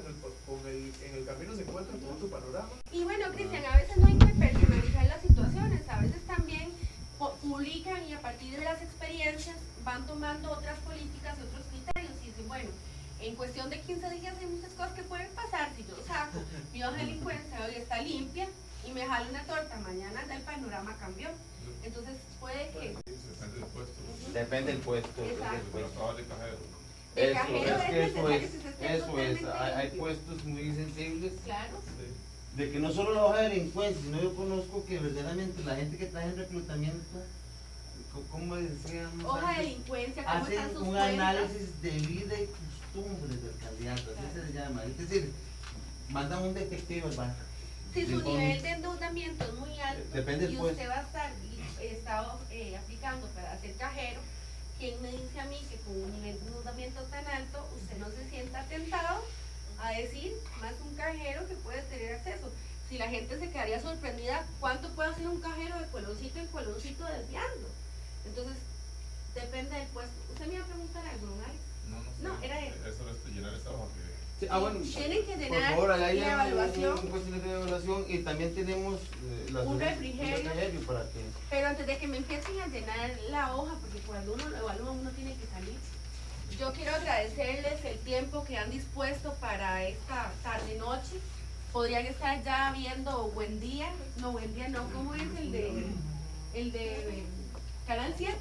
Speaker 3: en el camino, se encuentra con otro panorama.
Speaker 2: Y bueno, Cristian, a veces no hay que personalizar las situaciones, a veces también publican y a partir de las experiencias van tomando otras políticas y otros criterios y dicen, bueno, en cuestión de 15 días hay muchas cosas que pueden pasar. Si yo saco mi hoja de delincuencia hoy está limpia y me jalo una torta, mañana ya el panorama cambió. Entonces puede que...
Speaker 5: Depende del puesto.
Speaker 10: Depende del puesto.
Speaker 2: Exacto.
Speaker 5: Pero trabajo de cajero.
Speaker 2: El
Speaker 10: Eso,
Speaker 2: cajero
Speaker 10: es que
Speaker 2: es necesario que se esté
Speaker 10: eso es.
Speaker 2: totalmente
Speaker 10: Hay
Speaker 2: limpio.
Speaker 10: puestos muy sensibles
Speaker 2: Claro.
Speaker 10: de que no solo la hoja de delincuencia, sino yo conozco que verdaderamente la gente que trae en reclutamiento ¿cómo decíamos?
Speaker 2: Hoja de
Speaker 10: antes?
Speaker 2: delincuencia, cómo están
Speaker 10: Hacen
Speaker 2: sus
Speaker 10: un
Speaker 2: cuentas.
Speaker 10: análisis de vida y costumbres del candidato, así se llama. Es decir, mandan un detective al banco.
Speaker 2: Si su nivel de endeudamiento es muy alto
Speaker 10: Depende del
Speaker 2: y
Speaker 10: puesto.
Speaker 2: usted va a estar aplicando para ser cajero, ¿quién me dice a mí que con un nivel de endeudamiento tan alto usted no se sienta tentado a decir más un cajero que puede tener acceso? Si la gente se quedaría sorprendida, ¿cuánto puede hacer un cajero de coloncito en coloncito desviando? Entonces, depende del puesto. ¿Usted me iba a preguntar algo, ¿no, Alex?
Speaker 5: No,
Speaker 2: No, era él.
Speaker 5: Eso es llenar esta hoja que...
Speaker 10: Sí,
Speaker 2: Bueno, tienen que
Speaker 10: por
Speaker 2: llenar
Speaker 10: favor, ahí
Speaker 2: la
Speaker 10: hay
Speaker 2: evaluación.
Speaker 10: un cuestionario de evaluación y también tenemos
Speaker 2: Un refrigerio.
Speaker 10: para que...
Speaker 2: Pero antes de que me empiecen a llenar la hoja, porque cuando uno lo evalúa uno tiene que salir. Yo quiero agradecerles el tiempo que han dispuesto para esta tarde-noche. Podrían estar ya viendo Buen Día, no, ¿cómo es el de Canal 7?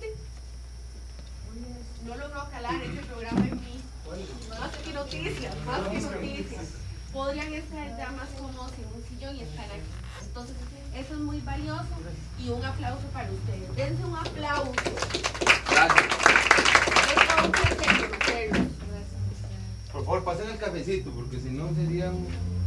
Speaker 2: No logró calar ese programa en mí. Más que noticias. Podrían estar ya más cómodos en un sillón y estar aquí. Entonces, eso es muy valioso y un aplauso para ustedes. Dense un aplauso.
Speaker 10: Gracias.
Speaker 2: Es todo un placer conocerlos.
Speaker 10: Por favor, pasen el cafecito, porque si no sería un...